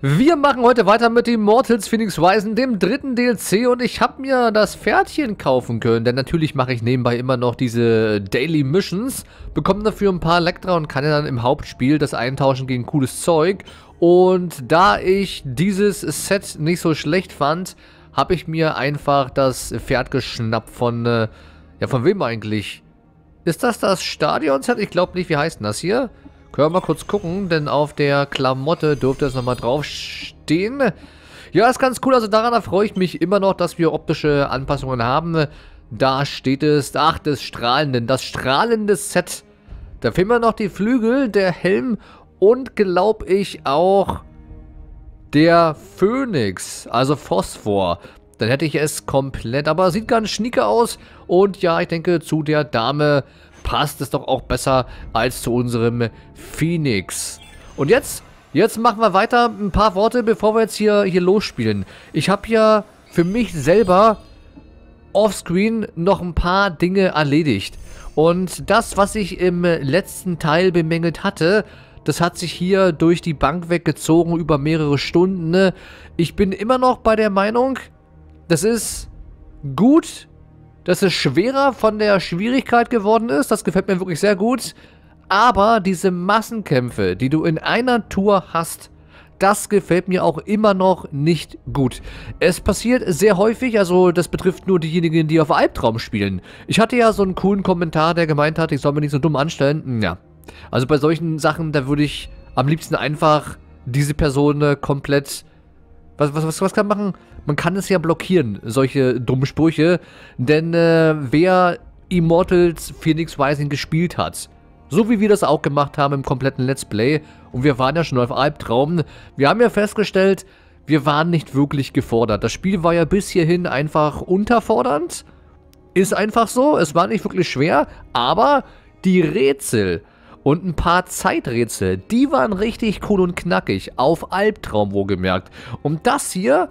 Wir machen heute weiter mit Immortals Fenyx Rising, dem dritten DLC, und ich habe mir das Pferdchen kaufen können, denn natürlich mache ich nebenbei immer noch diese Daily Missions, bekomme dafür ein paar Elektra und kann ja dann im Hauptspiel das eintauschen gegen cooles Zeug. Und da ich dieses Set nicht so schlecht fand, habe ich mir einfach das Pferd geschnappt von, ja, von wem eigentlich? Ist das Stadion-Set? Ich glaube nicht. Wie heißt denn das hier? Können wir mal kurz gucken, denn auf der Klamotte dürfte es nochmal draufstehen. Ja, ist ganz cool. Also daran erfreue ich mich immer noch, dass wir optische Anpassungen haben. Da steht es, ach, das strahlende Set. Da fehlen mir noch die Flügel, der Helm und, glaube ich, auch der Phönix, also Phosphor. Dann hätte ich es komplett, aber sieht ganz schnieke aus. Und ja, ich denke, zu der Dame passt es doch auch besser als zu unserem Phoenix. Und jetzt machen wir weiter. Ein paar Worte, bevor wir jetzt hier losspielen. Ich habe ja für mich selber offscreen noch ein paar Dinge erledigt. Und das, was ich im letzten Teil bemängelt hatte, das hat sich hier durch die Bank weggezogen über mehrere Stunden. Ne? Ich bin immer noch bei der Meinung, das ist gut, dass es schwerer von der Schwierigkeit geworden ist. Das gefällt mir wirklich sehr gut. Aber diese Massenkämpfe, die du in einer Tour hast, das gefällt mir auch immer noch nicht gut. Es passiert sehr häufig, also das betrifft nur diejenigen, die auf Albtraum spielen. Ich hatte ja so einen coolen Kommentar, der gemeint hat, ich soll mir nicht so dumm anstellen. Ja, also bei solchen Sachen, da würde ich am liebsten einfach diese Person komplett... Was kann man machen? Man kann es ja blockieren, solche dummen Sprüche, denn wer Immortals Fenyx Rising gespielt hat, so wie wir das auch gemacht haben im kompletten Let's Play, und wir waren ja schon auf Albtraum, wir haben ja festgestellt, wir waren nicht wirklich gefordert. Das Spiel war ja bis hierhin einfach unterfordernd, ist einfach so, es war nicht wirklich schwer, aber die Rätsel und ein paar Zeiträtsel, die waren richtig cool und knackig, auf Albtraum wohlgemerkt. Und das hier,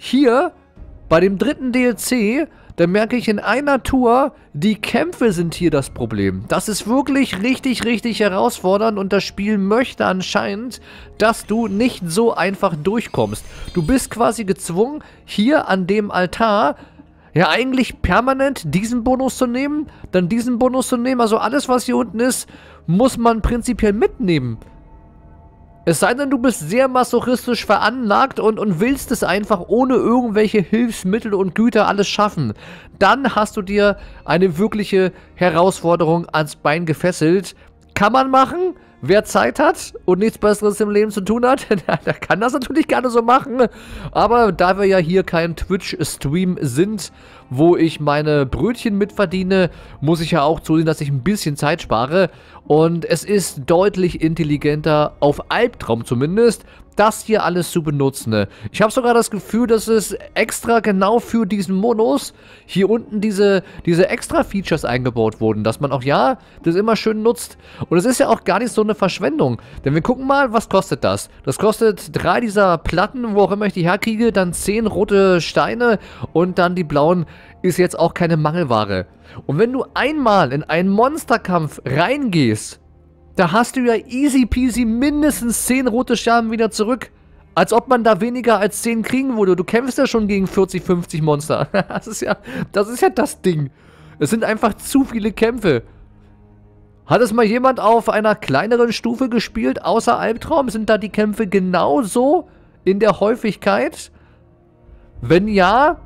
bei dem dritten DLC, da merke ich in einer Tour, die Kämpfe sind hier das Problem. Das ist wirklich richtig herausfordernd und das Spiel möchte anscheinend, dass du nicht so einfach durchkommst. Du bist quasi gezwungen, hier an dem Altar ja eigentlich permanent diesen Bonus zu nehmen, dann diesen Bonus zu nehmen. Also alles, was hier unten ist, muss man prinzipiell mitnehmen. Es sei denn, du bist sehr masochistisch veranlagt und willst es einfach ohne irgendwelche Hilfsmittel und Güter alles schaffen. Dann hast du dir eine wirkliche Herausforderung ans Bein gefesselt. Kann man machen. Wer Zeit hat und nichts Besseres im Leben zu tun hat, der kann das natürlich gerne so machen. Aber da wir ja hier kein Twitch-Stream sind, wo ich meine Brötchen mitverdiene, muss ich ja auch zusehen, dass ich ein bisschen Zeit spare. Und es ist deutlich intelligenter, auf Albtraum zumindest, das hier alles zu benutzen. Ich habe sogar das Gefühl, dass es extra genau für diesen Modus hier unten diese extra Features eingebaut wurden, dass man auch, ja, das immer schön nutzt. Und es ist ja auch gar nicht so eine Verschwendung, denn wir gucken mal, was kostet das? Das kostet 3 dieser Platten, wo auch immer ich die herkriege, dann 10 rote Steine und dann die blauen, ist jetzt auch keine Mangelware. Und wenn du einmal in einen Monsterkampf reingehst, da hast du ja easy peasy mindestens 10 rote Scherben wieder zurück. Als ob man da weniger als 10 kriegen würde. Du kämpfst ja schon gegen 40, 50 Monster. Das ist ja das Ding. Es sind einfach zu viele Kämpfe. Hat es mal jemand auf einer kleineren Stufe gespielt, außer Albtraum? Sind da die Kämpfe genauso in der Häufigkeit? Wenn ja,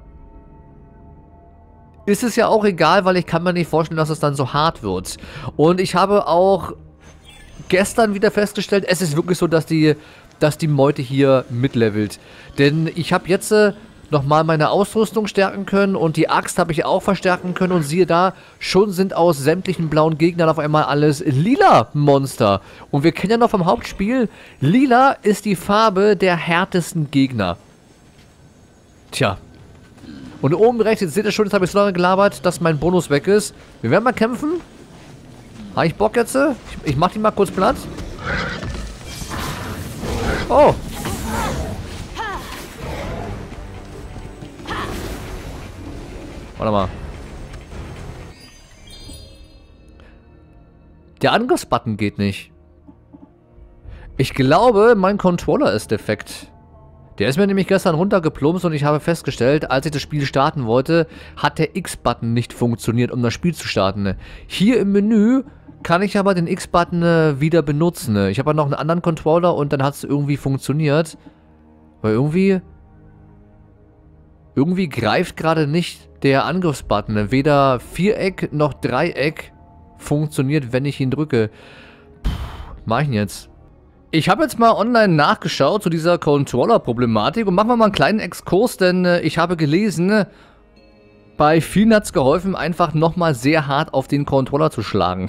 ist es ja auch egal, weil ich kann mir nicht vorstellen, dass es dann so hart wird. Und ich habe auch gestern wieder festgestellt, es ist wirklich so, dass die Meute hier mitlevelt. Denn ich habe jetzt nochmal meine Ausrüstung stärken können und die Axt habe ich auch verstärken können. Und siehe da, schon sind aus sämtlichen blauen Gegnern auf einmal alles lila Monster. Und wir kennen ja noch vom Hauptspiel, lila ist die Farbe der härtesten Gegner. Tja. Und oben rechts, jetzt seht ihr schon, jetzt habe ich so lange gelabert, dass mein Bonus weg ist. Wir werden mal kämpfen. Habe ich Bock jetzt? Ich mach die mal kurz platt. Oh. Warte mal. Der Angriffsbutton geht nicht. Ich glaube, mein Controller ist defekt. Der ist mir nämlich gestern runtergeplumpst und ich habe festgestellt, als ich das Spiel starten wollte, hat der X-Button nicht funktioniert, um das Spiel zu starten. Hier im Menü kann ich aber den X-Button wieder benutzen. Ich habe noch einen anderen Controller und dann hat es irgendwie funktioniert. Weil irgendwie greift gerade nicht der Angriffsbutton. Weder Viereck noch Dreieck funktioniert, wenn ich ihn drücke. Mach ich denn jetzt? Ich habe jetzt mal online nachgeschaut zu dieser Controller-Problematik und machen wir mal einen kleinen Exkurs, denn ich habe gelesen, bei vielen hat es geholfen, einfach nochmal sehr hart auf den Controller zu schlagen.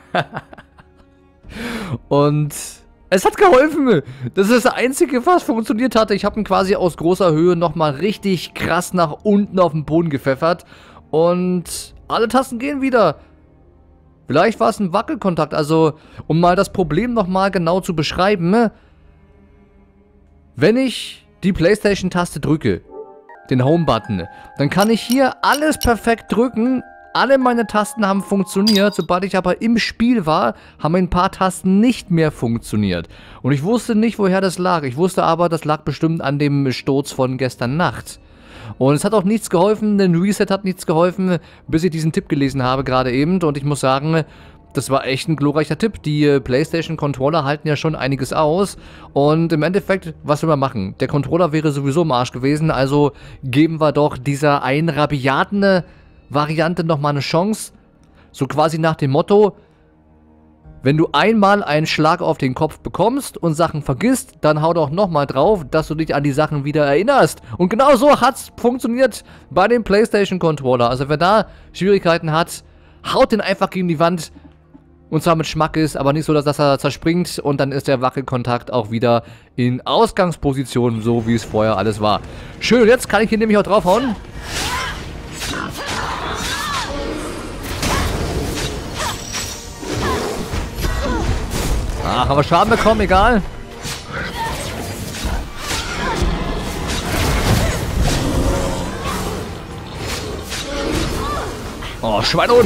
Und es hat geholfen. Das ist das Einzige, was funktioniert hatte. Ich habe ihn quasi aus großer Höhe nochmal richtig krass nach unten auf den Boden gepfeffert und alle Tasten gehen wieder. Vielleicht war es ein Wackelkontakt, also um mal das Problem nochmal genau zu beschreiben. Wenn ich die PlayStation-Taste drücke, den Home-Button, dann kann ich hier alles perfekt drücken. Alle meine Tasten haben funktioniert. Sobald ich aber im Spiel war, haben ein paar Tasten nicht mehr funktioniert. Und ich wusste nicht, woher das lag. Ich wusste aber, das lag bestimmt an dem Sturz von gestern Nacht. Und es hat auch nichts geholfen, ein Reset hat nichts geholfen, bis ich diesen Tipp gelesen habe gerade eben. Und ich muss sagen, das war echt ein glorreicher Tipp. Die PlayStation-Controller halten ja schon einiges aus. Und im Endeffekt, was will man machen? Der Controller wäre sowieso im Arsch gewesen, also geben wir doch dieser einen rabiaten Variante nochmal eine Chance. So quasi nach dem Motto, wenn du einmal einen Schlag auf den Kopf bekommst und Sachen vergisst, dann hau doch nochmal drauf, dass du dich an die Sachen wieder erinnerst. Und genau so hat es funktioniert bei dem PlayStation-Controller. Also wer da Schwierigkeiten hat, haut den einfach gegen die Wand. Und zwar mit Schmackes, aber nicht so, dass er zerspringt. Und dann ist der Wackelkontakt auch wieder in Ausgangsposition, so wie es vorher alles war. Schön, und jetzt kann ich hier nämlich auch draufhauen. Ach, aber Schaden bekommen, egal. Oh, Schweinehund.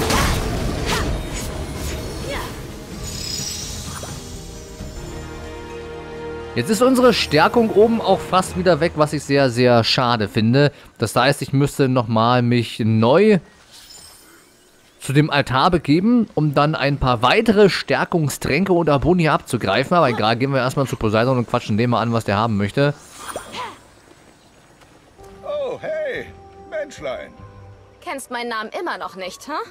Jetzt ist unsere Stärkung oben auch fast wieder weg, was ich sehr, sehr schade finde. Das heißt, ich müsste nochmal mich neu zu dem Altar begeben, um dann ein paar weitere Stärkungstränke und Aboni abzugreifen. Aber egal, gehen wir erstmal zu Poseidon und quatschen den mal an, was der haben möchte. Oh, hey, Menschlein. Kennst meinen Namen immer noch nicht, hm?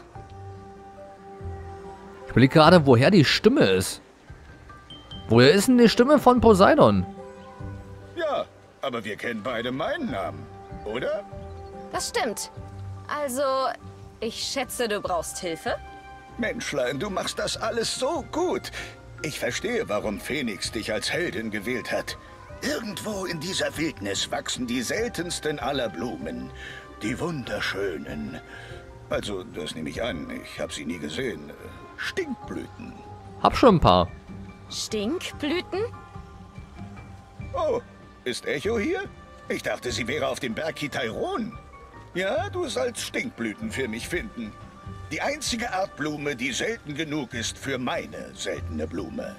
Ich überlege gerade, woher die Stimme ist. Woher ist denn die Stimme von Poseidon? Ja, aber wir kennen beide meinen Namen, oder? Das stimmt. Also, ich schätze, du brauchst Hilfe? Menschlein, du machst das alles so gut. Ich verstehe, warum Phoenix dich als Heldin gewählt hat. Irgendwo in dieser Wildnis wachsen die seltensten aller Blumen. Die wunderschönen. Also, das nehme ich an. Ich habe sie nie gesehen. Stinkblüten. Hab schon ein paar. Stinkblüten? Oh, ist Echo hier? Ich dachte, sie wäre auf dem Berg Kitairon. Ja, du sollst Stinkblüten für mich finden. Die einzige Art Blume, die selten genug ist für meine seltene Blume.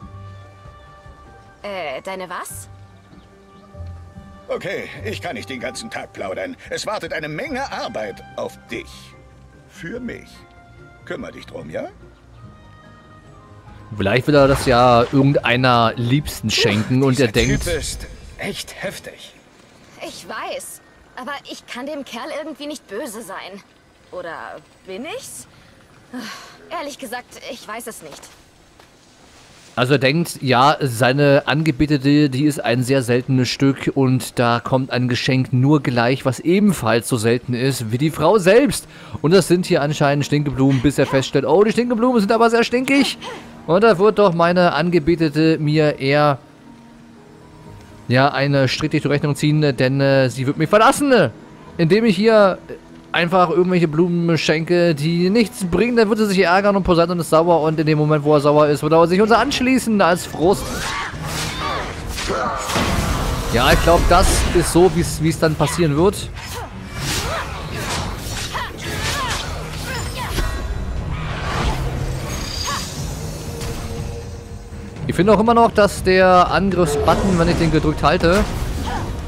Deine was? Okay, ich kann nicht den ganzen Tag plaudern. Es wartet eine Menge Arbeit auf dich. Für mich. Kümmer dich drum, ja? Vielleicht will er das ja irgendeiner Liebsten schenken und er denkt... Typ ist echt heftig. Ich weiß. Aber ich kann dem Kerl irgendwie nicht böse sein. Oder bin ich's? Ehrlich gesagt, ich weiß es nicht. Also er denkt, ja, seine Angebetete, die ist ein sehr seltenes Stück und da kommt ein Geschenk nur gleich, was ebenfalls so selten ist wie die Frau selbst. Und das sind hier anscheinend Stinkeblumen, bis er feststellt, oh, die Stinkeblumen sind aber sehr stinkig. Und da wird doch meine Angebetete mir eher, ja, eine Strick durch die Rechnung ziehen, denn sie wird mich verlassen. Indem ich hier einfach irgendwelche Blumen schenke, die nichts bringen, dann wird sie sich ärgern und Poseidon ist sauer und in dem Moment, wo er sauer ist, wird er sich uns anschließen als Frust. Ja, ich glaube, das ist so, wie es dann passieren wird. Ich finde auch immer noch, dass der Angriffsbutton, wenn ich den gedrückt halte,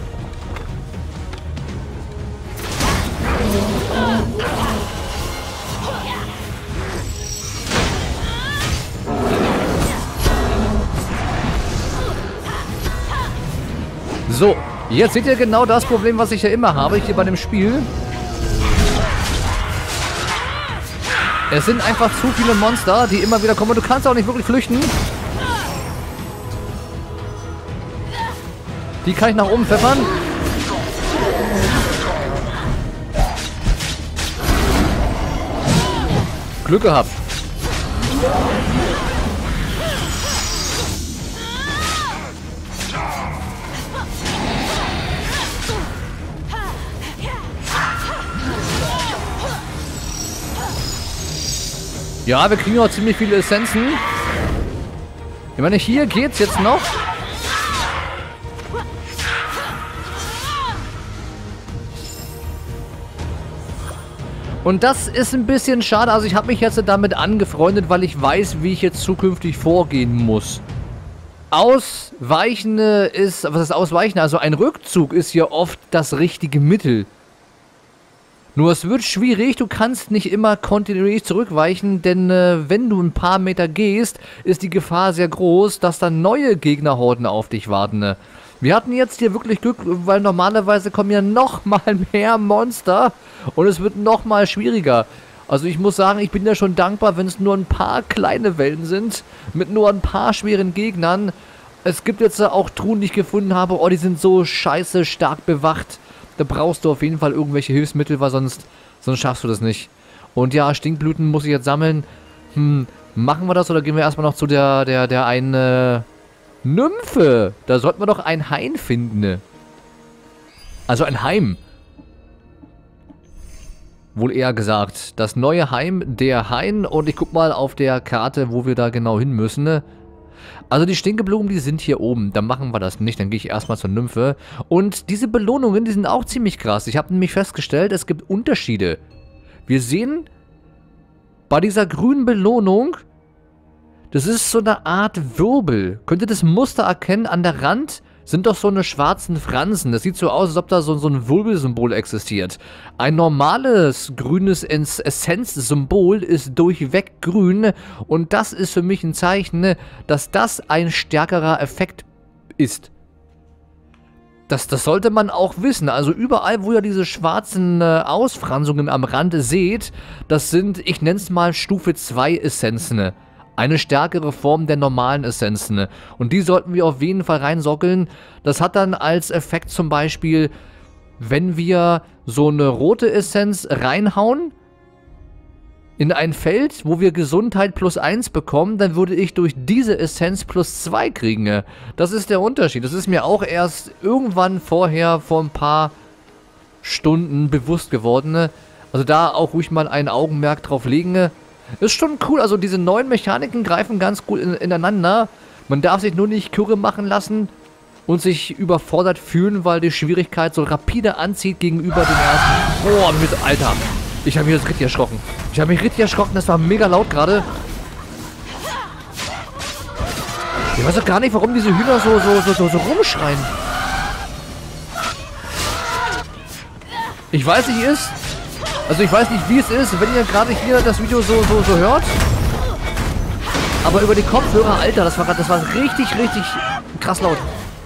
So, jetzt seht ihr genau das Problem, was ich ja immer habe hier bei dem Spiel. Es sind einfach zu viele Monster, die immer wieder kommen. Du kannst auch nicht wirklich flüchten. Die kann ich nach oben pfeffern. Glück gehabt. Ja, wir kriegen auch ziemlich viele Essenzen. Ich meine, hier geht's jetzt noch. Und das ist ein bisschen schade. Also ich habe mich jetzt damit angefreundet, weil ich weiß, wie ich jetzt zukünftig vorgehen muss. Ausweichen ist... Was ist Ausweichen? Also ein Rückzug ist ja oft das richtige Mittel. Nur es wird schwierig, du kannst nicht immer kontinuierlich zurückweichen, denn wenn du ein paar Meter gehst, ist die Gefahr sehr groß, dass dann neue Gegnerhorden auf dich warten. Wir hatten jetzt hier wirklich Glück, weil normalerweise kommen ja nochmal mehr Monster und es wird nochmal schwieriger. Also ich muss sagen, ich bin ja schon dankbar, wenn es nur ein paar kleine Wellen sind, mit nur ein paar schweren Gegnern. Es gibt jetzt auch Truhen, die ich gefunden habe, oh, die sind so scheiße stark bewacht. Da brauchst du auf jeden Fall irgendwelche Hilfsmittel, weil sonst schaffst du das nicht. Und ja, Stinkblüten muss ich jetzt sammeln. Machen wir das oder gehen wir erstmal noch zu der einen Nymphe? Da sollten wir doch ein Hain finden. Also ein Heim. Wohl eher gesagt. Das neue Heim, der Hain. Und ich guck mal auf der Karte, wo wir da genau hin müssen. Also die Stinkeblumen, die sind hier oben. Dann machen wir das nicht. Dann gehe ich erstmal zur Nymphe. Und diese Belohnungen, die sind auch ziemlich krass. Ich habe nämlich festgestellt, es gibt Unterschiede. Wir sehen bei dieser grünen Belohnung, das ist so eine Art Wirbel. Könnt ihr das Muster erkennen? An der Rand sind doch so eine schwarzen Fransen. Das sieht so aus, als ob da so ein Wirbelsymbol existiert. Ein normales grünes Essenzsymbol ist durchweg grün. Und das ist für mich ein Zeichen, dass das ein stärkerer Effekt ist. Das sollte man auch wissen. Also überall, wo ihr diese schwarzen Ausfransungen am Rand seht, das sind, ich nenne es mal Stufe 2 Essenzen. Eine stärkere Form der normalen Essenzen. Und die sollten wir auf jeden Fall reinsockeln. Das hat dann als Effekt zum Beispiel, wenn wir so eine rote Essenz reinhauen in ein Feld, wo wir Gesundheit +1 bekommen, dann würde ich durch diese Essenz +2 kriegen. Das ist der Unterschied. Das ist mir auch erst irgendwann vorher, vor ein paar Stunden bewusst geworden. Also da auch ruhig mal ein Augenmerk drauf legen. Ist schon cool, also diese neuen Mechaniken greifen ganz gut ineinander. Man darf sich nur nicht kirre machen lassen und sich überfordert fühlen, weil die Schwierigkeit so rapide anzieht gegenüber dem ersten. Boah, Alter, ich habe mich jetzt richtig erschrocken. Das war mega laut gerade. Ich weiß doch gar nicht, warum diese Hühner so rumschreien. Ich weiß nicht, ich weiß nicht, wie es ist, wenn ihr gerade hier das Video so hört. Aber über die Kopfhörer, Alter, das war richtig krass laut.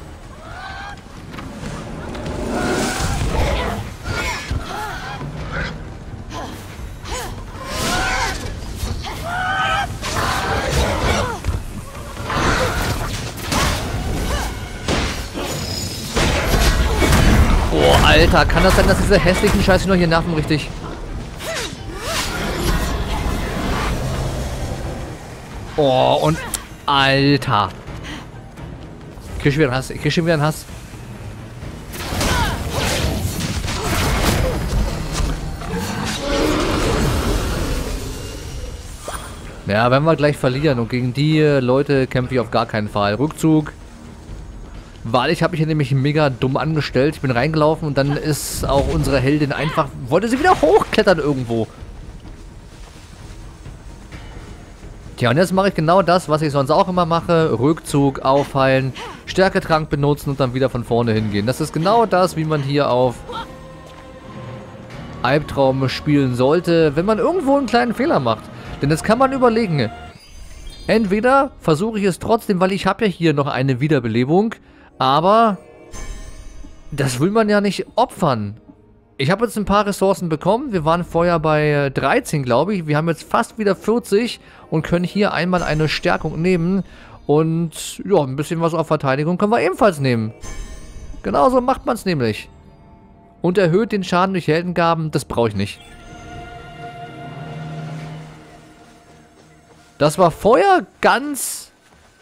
Oh, Alter, kann das sein, dass diese hässlichen Scheiße nur hier nerven richtig? Oh, und Alter. Ich krieg schon wieder einen Hass. Ja, wenn wir gleich verlieren und gegen die Leute kämpfe ich auf gar keinen Fall. Rückzug. Weil ich habe mich hier nämlich mega dumm angestellt. Ich bin reingelaufen und dann ist auch unsere Heldin einfach... Wollte sie wieder hochklettern irgendwo. Tja, und jetzt mache ich genau das, was ich sonst auch immer mache. Rückzug, aufheilen, Stärketrank benutzen und dann wieder von vorne hingehen. Das ist genau das, wie man hier auf Albtraum spielen sollte, wenn man irgendwo einen kleinen Fehler macht. Denn das kann man überlegen. Entweder versuche ich es trotzdem, weil ich habe ja hier noch eine Wiederbelebung, aber das will man ja nicht opfern. Ich habe jetzt ein paar Ressourcen bekommen. Wir waren vorher bei 13, glaube ich. Wir haben jetzt fast wieder 40 und können hier einmal eine Stärkung nehmen. Und ja, ein bisschen was auf Verteidigung können wir ebenfalls nehmen. Genauso macht man es nämlich. Und erhöht den Schaden durch Heldengaben. Das brauche ich nicht. Das war vorher ganz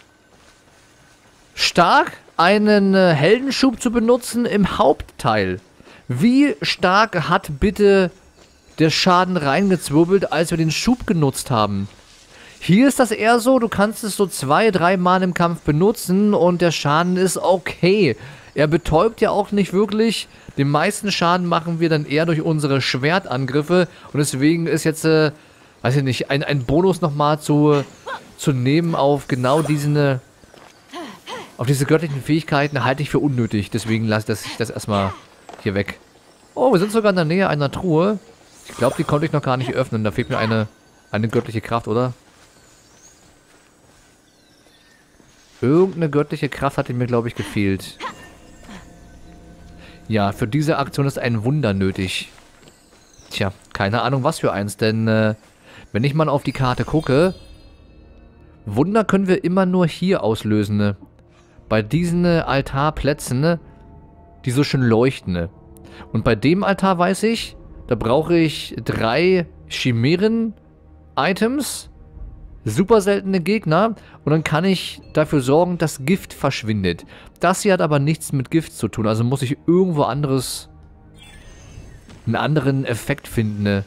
stark, einen Heldenschub zu benutzen im Hauptteil. Wie stark hat bitte der Schaden reingezwirbelt, als wir den Schub genutzt haben? Hier ist das eher so, du kannst es so 2-3 Mal im Kampf benutzen und der Schaden ist okay. Er betäubt ja auch nicht wirklich. Den meisten Schaden machen wir dann eher durch unsere Schwertangriffe und deswegen ist jetzt, weiß ich nicht, ein Bonus nochmal zu nehmen auf genau diesen, auf diese göttlichen Fähigkeiten halte ich für unnötig. Deswegen lasse ich das erstmal hier weg. Oh, wir sind sogar in der Nähe einer Truhe. Ich glaube, die konnte ich noch gar nicht öffnen. Da fehlt mir eine göttliche Kraft, oder? Irgendeine göttliche Kraft hatte mir, glaube ich, gefehlt. Ja, für diese Aktion ist ein Wunder nötig. Tja, keine Ahnung was für eins, denn wenn ich mal auf die Karte gucke, Wunder können wir immer nur hier auslösen. Ne? Bei diesen Altarplätzen, ne? Die so schön leuchten. Ne? Und bei dem Altar weiß ich, da brauche ich 3 Chimären-Items, super seltene Gegner und dann kann ich dafür sorgen, dass Gift verschwindet. Das hier hat aber nichts mit Gift zu tun, also muss ich irgendwo anderes, einen anderen Effekt finden. Ne?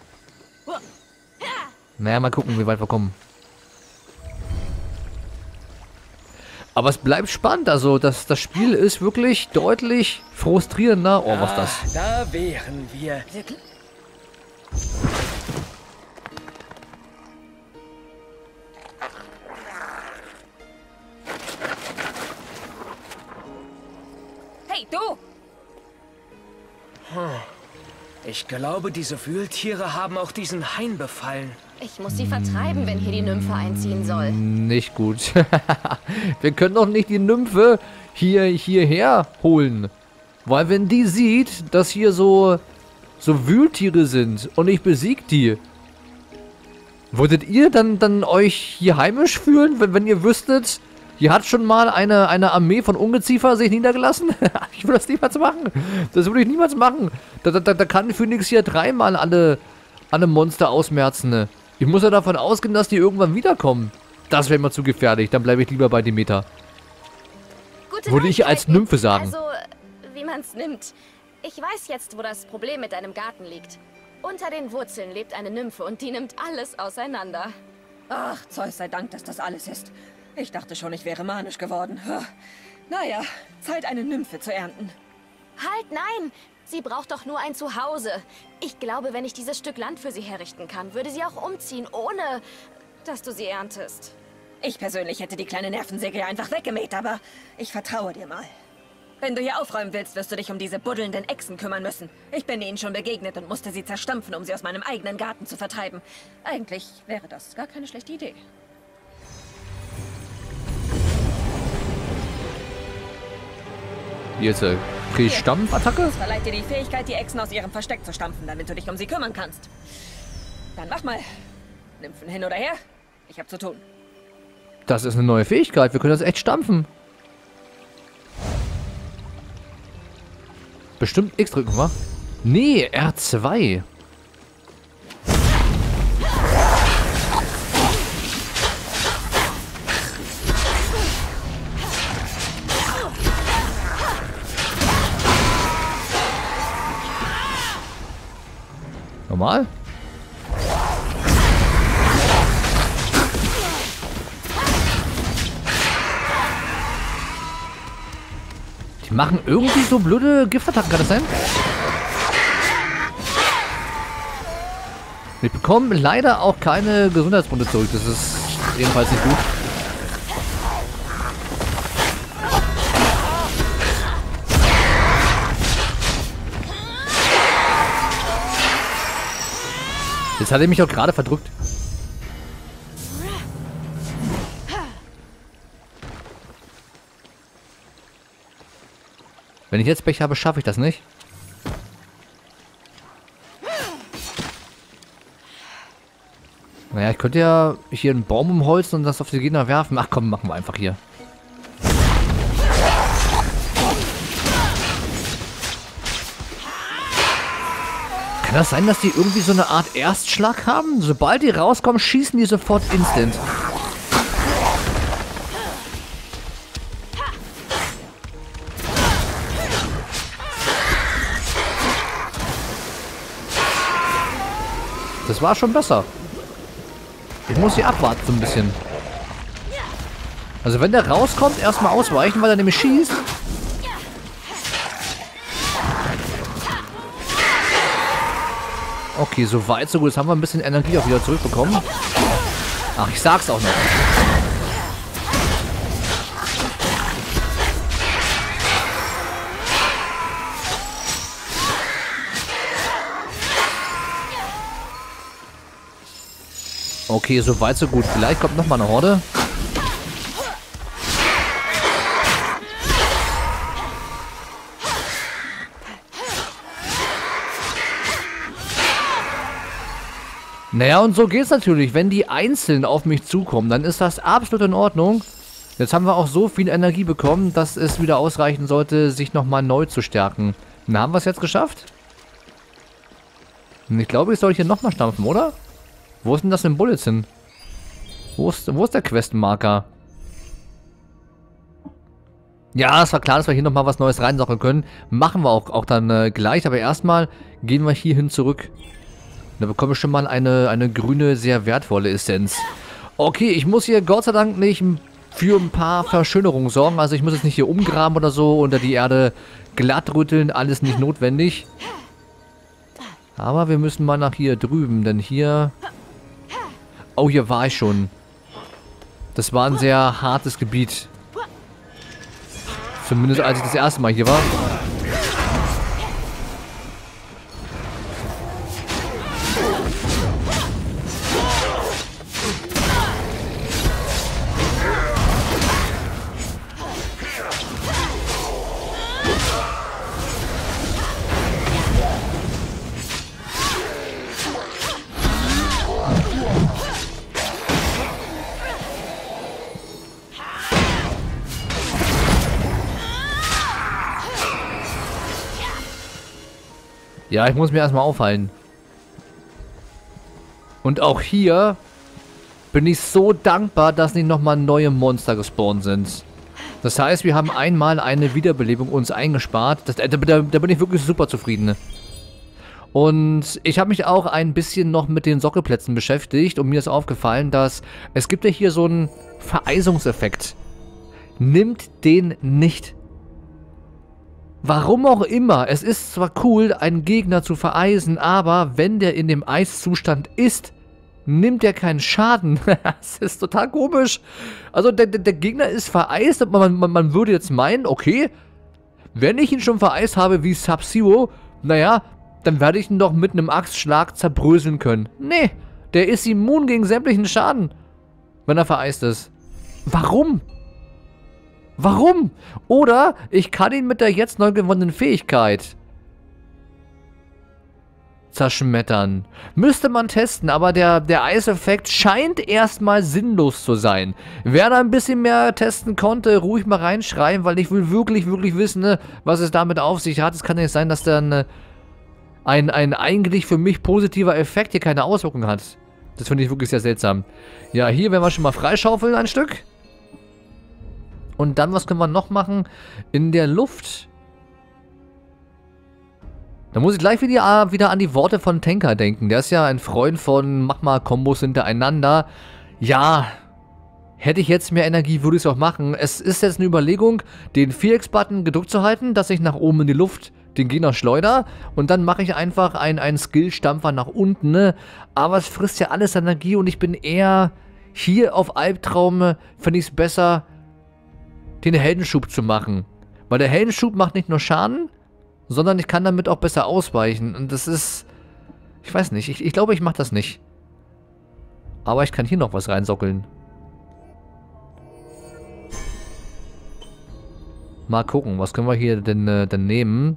Naja, mal gucken, wie weit wir kommen. Aber es bleibt spannend, also das Spiel ist wirklich deutlich frustrierender. Oh, was ist das? Da wären wir. Hey, du! Ich glaube, diese Wühltiere haben auch diesen Hain befallen. Ich muss sie vertreiben, wenn hier die Nymphe einziehen soll. Nicht gut. Wir können doch nicht die Nymphe hierher holen. Weil wenn die sieht, dass hier so Wühltiere sind und ich besiege die, würdet ihr dann euch hier heimisch fühlen, wenn ihr wüsstet, hier hat schon mal eine Armee von Ungeziefer sich niedergelassen? Ich würde das niemals machen. Das würde ich niemals machen. Da kann Phoenix hier 3-mal alle Monster ausmerzen. Ich muss ja davon ausgehen, dass die irgendwann wiederkommen. Das wäre mir zu gefährlich. Dann bleibe ich lieber bei Demeter. Würde ich als Nymphe sagen. Also, wie man es nimmt. Ich weiß jetzt, wo das Problem mit deinem Garten liegt. Unter den Wurzeln lebt eine Nymphe und die nimmt alles auseinander. Ach, Zeus sei Dank, dass das alles ist. Ich dachte schon, ich wäre manisch geworden. Naja, Zeit, eine Nymphe zu ernten. Halt, nein! Sie braucht doch nur ein Zuhause. Ich glaube, wenn ich dieses Stück Land für sie herrichten kann, würde sie auch umziehen, ohne dass du sie erntest. Ich persönlich hätte die kleine Nervensäge einfach weggemäht, aber ich vertraue dir mal. Wenn du hier aufräumen willst, wirst du dich um diese buddelnden Echsen kümmern müssen. Ich bin ihnen schon begegnet und musste sie zerstampfen, um sie aus meinem eigenen Garten zu vertreiben. Eigentlich wäre das gar keine schlechte Idee. Jetzt kriege ich Stampfattacke? Das verleiht dir die Fähigkeit, die Echsen aus ihrem Versteck zu stampfen, damit du dich um sie kümmern kannst. Dann mach mal. Nymphen hin oder her. Ich hab zu tun. Das ist eine neue Fähigkeit. Wir können das echt stampfen. Bestimmt X drücken, wa? Nee, R2. Normal? Die machen irgendwie so blöde Giftattacken, kann das sein? Wir bekommen leider auch keine Gesundheitspunkte zurück. Das ist ebenfalls nicht gut. Jetzt hat er mich auch gerade verdrückt. Wenn ich jetzt Pech habe, schaffe ich das nicht. Naja, ich könnte ja hier einen Baum umholzen und das auf die Gegner werfen. Ach komm, machen wir einfach hier. Kann das sein, dass die irgendwie so eine Art Erstschlag haben? Sobald die rauskommen, schießen die sofort instant. Das war schon besser. Ich muss hier abwarten so ein bisschen. Also wenn der rauskommt, erstmal ausweichen, weil er nämlich schießt. Okay, so weit, so gut. Jetzt haben wir ein bisschen Energie auch wieder zurückbekommen. Ach, ich sag's auch noch. Okay, so weit, so gut. Vielleicht kommt nochmal eine Horde. Naja, und so geht's natürlich. Wenn die einzeln auf mich zukommen, dann ist das absolut in Ordnung. Jetzt haben wir auch so viel Energie bekommen, dass es wieder ausreichen sollte, sich nochmal neu zu stärken. Na, haben wir es jetzt geschafft? Ich glaube, ich soll hier nochmal stampfen, oder? Wo ist denn das Symbol jetzt hin? Wo ist der Questmarker? Ja, es war klar, dass wir hier nochmal was Neues reinsachen können. Machen wir auch dann gleich. Aber erstmal gehen wir hierhin zurück. Da bekomme ich schon mal eine grüne, sehr wertvolle Essenz. Okay, ich muss hier Gott sei Dank nicht für ein paar Verschönerungen sorgen. Also ich muss jetzt nicht hier umgraben oder so, unter die Erde glatt rütteln. Alles nicht notwendig. Aber wir müssen mal nach hier drüben, denn hier... Oh, hier war ich schon. Das war ein sehr hartes Gebiet. Zumindest als ich das erste Mal hier war. Ja, ich muss mir erstmal aufhalten. Und auch hier bin ich so dankbar, dass nicht nochmal neue Monster gespawnt sind. Das heißt, wir haben einmal eine Wiederbelebung uns eingespart. Da bin ich wirklich super zufrieden. Und ich habe mich auch ein bisschen noch mit den Sockelplätzen beschäftigt und mir ist aufgefallen, dass es gibt ja hier so einen Vereisungseffekt. Nimmt den nicht. Warum auch immer, es ist zwar cool, einen Gegner zu vereisen, aber wenn der in dem Eiszustand ist, nimmt er keinen Schaden. Das ist total komisch. Also der Gegner ist vereist und man würde jetzt meinen, okay, wenn ich ihn schon vereist habe wie Sub-Zero, naja, dann werde ich ihn doch mit einem Axtschlag zerbröseln können. Nee, der ist immun gegen sämtlichen Schaden, wenn er vereist ist. Warum? Warum? Oder ich kann ihn mit der jetzt neu gewonnenen Fähigkeit zerschmettern. Müsste man testen, aber der Eiseffekt scheint erstmal sinnlos zu sein. Wer da ein bisschen mehr testen konnte, ruhig mal reinschreiben, weil ich will wirklich, wirklich wissen, ne, was es damit auf sich hat. Es kann nicht sein, dass dann ein eigentlich für mich positiver Effekt hier keine Auswirkung hat. Das finde ich wirklich sehr seltsam. Ja, hier werden wir schon mal freischaufeln ein Stück. Und dann, was können wir noch machen? In der Luft. Da muss ich gleich wieder an die Worte von Tenka denken. Der ist ja ein Freund von mach mal Kombos hintereinander. Ja, hätte ich jetzt mehr Energie, würde ich es auch machen. Es ist jetzt eine Überlegung, den Vierecks-Button gedrückt zu halten, dass ich nach oben in die Luft den Gegner schleuder. Und dann mache ich einfach einen Skill-Stampfer nach unten. Ne? Aber es frisst ja alles Energie und ich bin eher hier auf Albtraum, finde ich es besser, den Heldenschub zu machen. Weil der Heldenschub macht nicht nur Schaden, sondern ich kann damit auch besser ausweichen. Und das ist... Ich weiß nicht. Ich glaube, ich mache das nicht. Aber ich kann hier noch was reinsockeln. Mal gucken, was können wir hier denn nehmen?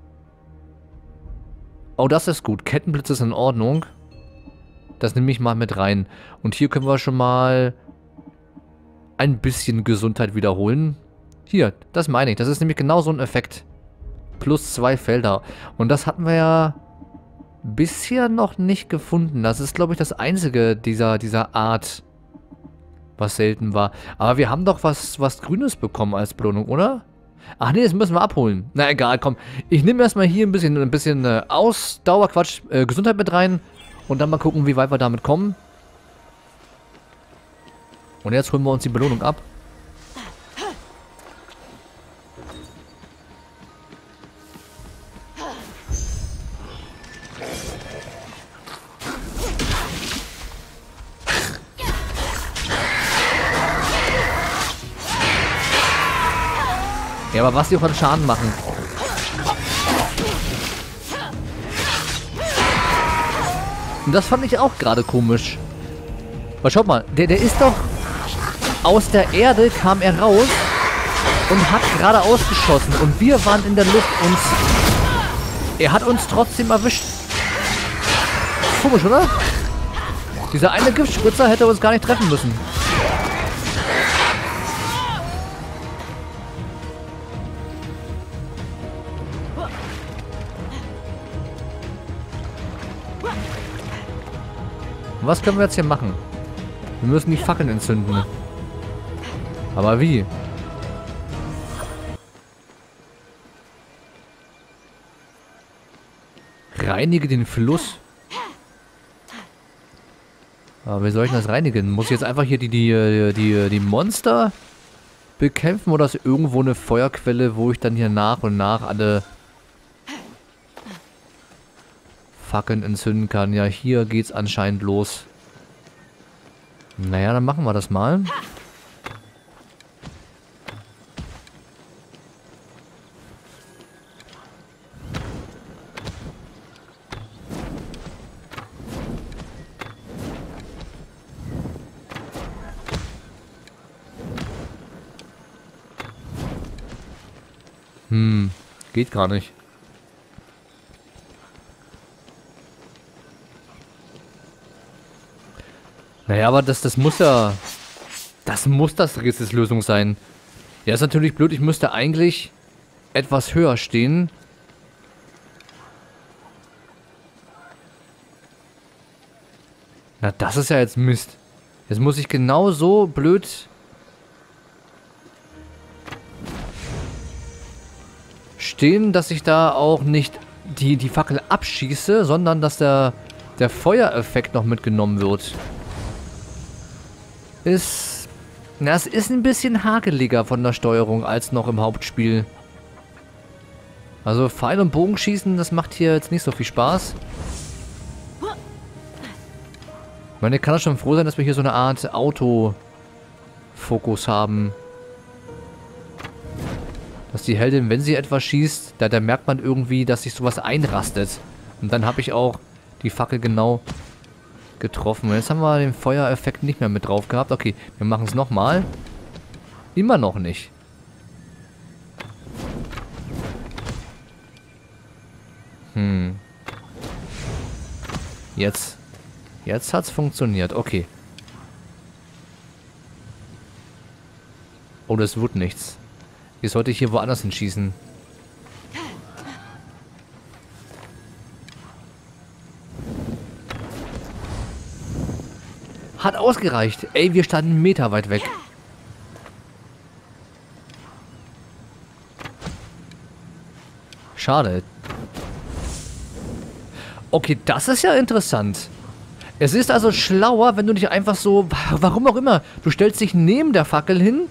Oh, das ist gut. Kettenblitz ist in Ordnung. Das nehme ich mal mit rein. Und hier können wir schon mal ein bisschen Gesundheit wiederholen. Hier, das meine ich. Das ist nämlich genau so ein Effekt. Plus 2 Felder. Und das hatten wir ja bisher noch nicht gefunden. Das ist, glaube ich, das einzige dieser Art, was selten war. Aber wir haben doch was Grünes bekommen als Belohnung, oder? Ach nee, das müssen wir abholen. Na egal, komm. Ich nehme erstmal hier ein bisschen Ausdauerquatsch, Gesundheit mit rein. Und dann mal gucken, wie weit wir damit kommen. Und jetzt holen wir uns die Belohnung ab. Ja, aber was die auch an Schaden machen. Und das fand ich auch gerade komisch. Aber schaut mal, der ist doch... Aus der Erde kam er raus und hat gerade ausgeschossen. Und wir waren in der Luft und... Er hat uns trotzdem erwischt. Komisch, oder? Dieser eine Giftspritzer hätte uns gar nicht treffen müssen. Was können wir jetzt hier machen? Wir müssen die Fackeln entzünden. Aber wie? Reinige den Fluss. Aber wie soll ich das reinigen? Muss ich jetzt einfach hier die Monster bekämpfen? Oder ist irgendwo eine Feuerquelle, wo ich dann hier nach und nach alle Fackeln entzünden kann? Ja, hier geht's anscheinend los. Naja, dann machen wir das mal. Geht gar nicht. Naja, aber das muss ja... Das muss das Rätselslösung sein. Ja, ist natürlich blöd. Ich müsste eigentlich etwas höher stehen. Na, das ist ja jetzt Mist. Jetzt muss ich genau so blöd... stehen, dass ich da auch nicht die Fackel abschieße, sondern dass der Feuereffekt noch mitgenommen wird. Es ist ein bisschen hakeliger von der Steuerung als noch im Hauptspiel. Also Pfeil- und Bogenschießen, das macht hier jetzt nicht so viel Spaß. Ich meine, kann es schon froh sein, dass wir hier so eine Art Autofokus haben. Dass die Heldin, wenn sie etwas schießt, da merkt man irgendwie, dass sich sowas einrastet. Und dann habe ich auch die Fackel genau getroffen. Und jetzt haben wir den Feuereffekt nicht mehr mit drauf gehabt. Okay, wir machen es nochmal. Immer noch nicht. Jetzt hat es funktioniert. Okay. Oh, das wird nichts. Jetzt sollte ich hier woanders hinschießen. Hat ausgereicht. Ey, wir standen einen Meter weit weg. Schade. Okay, das ist ja interessant. Es ist also schlauer, wenn du dich einfach so... Warum auch immer. Du stellst dich neben der Fackel hin.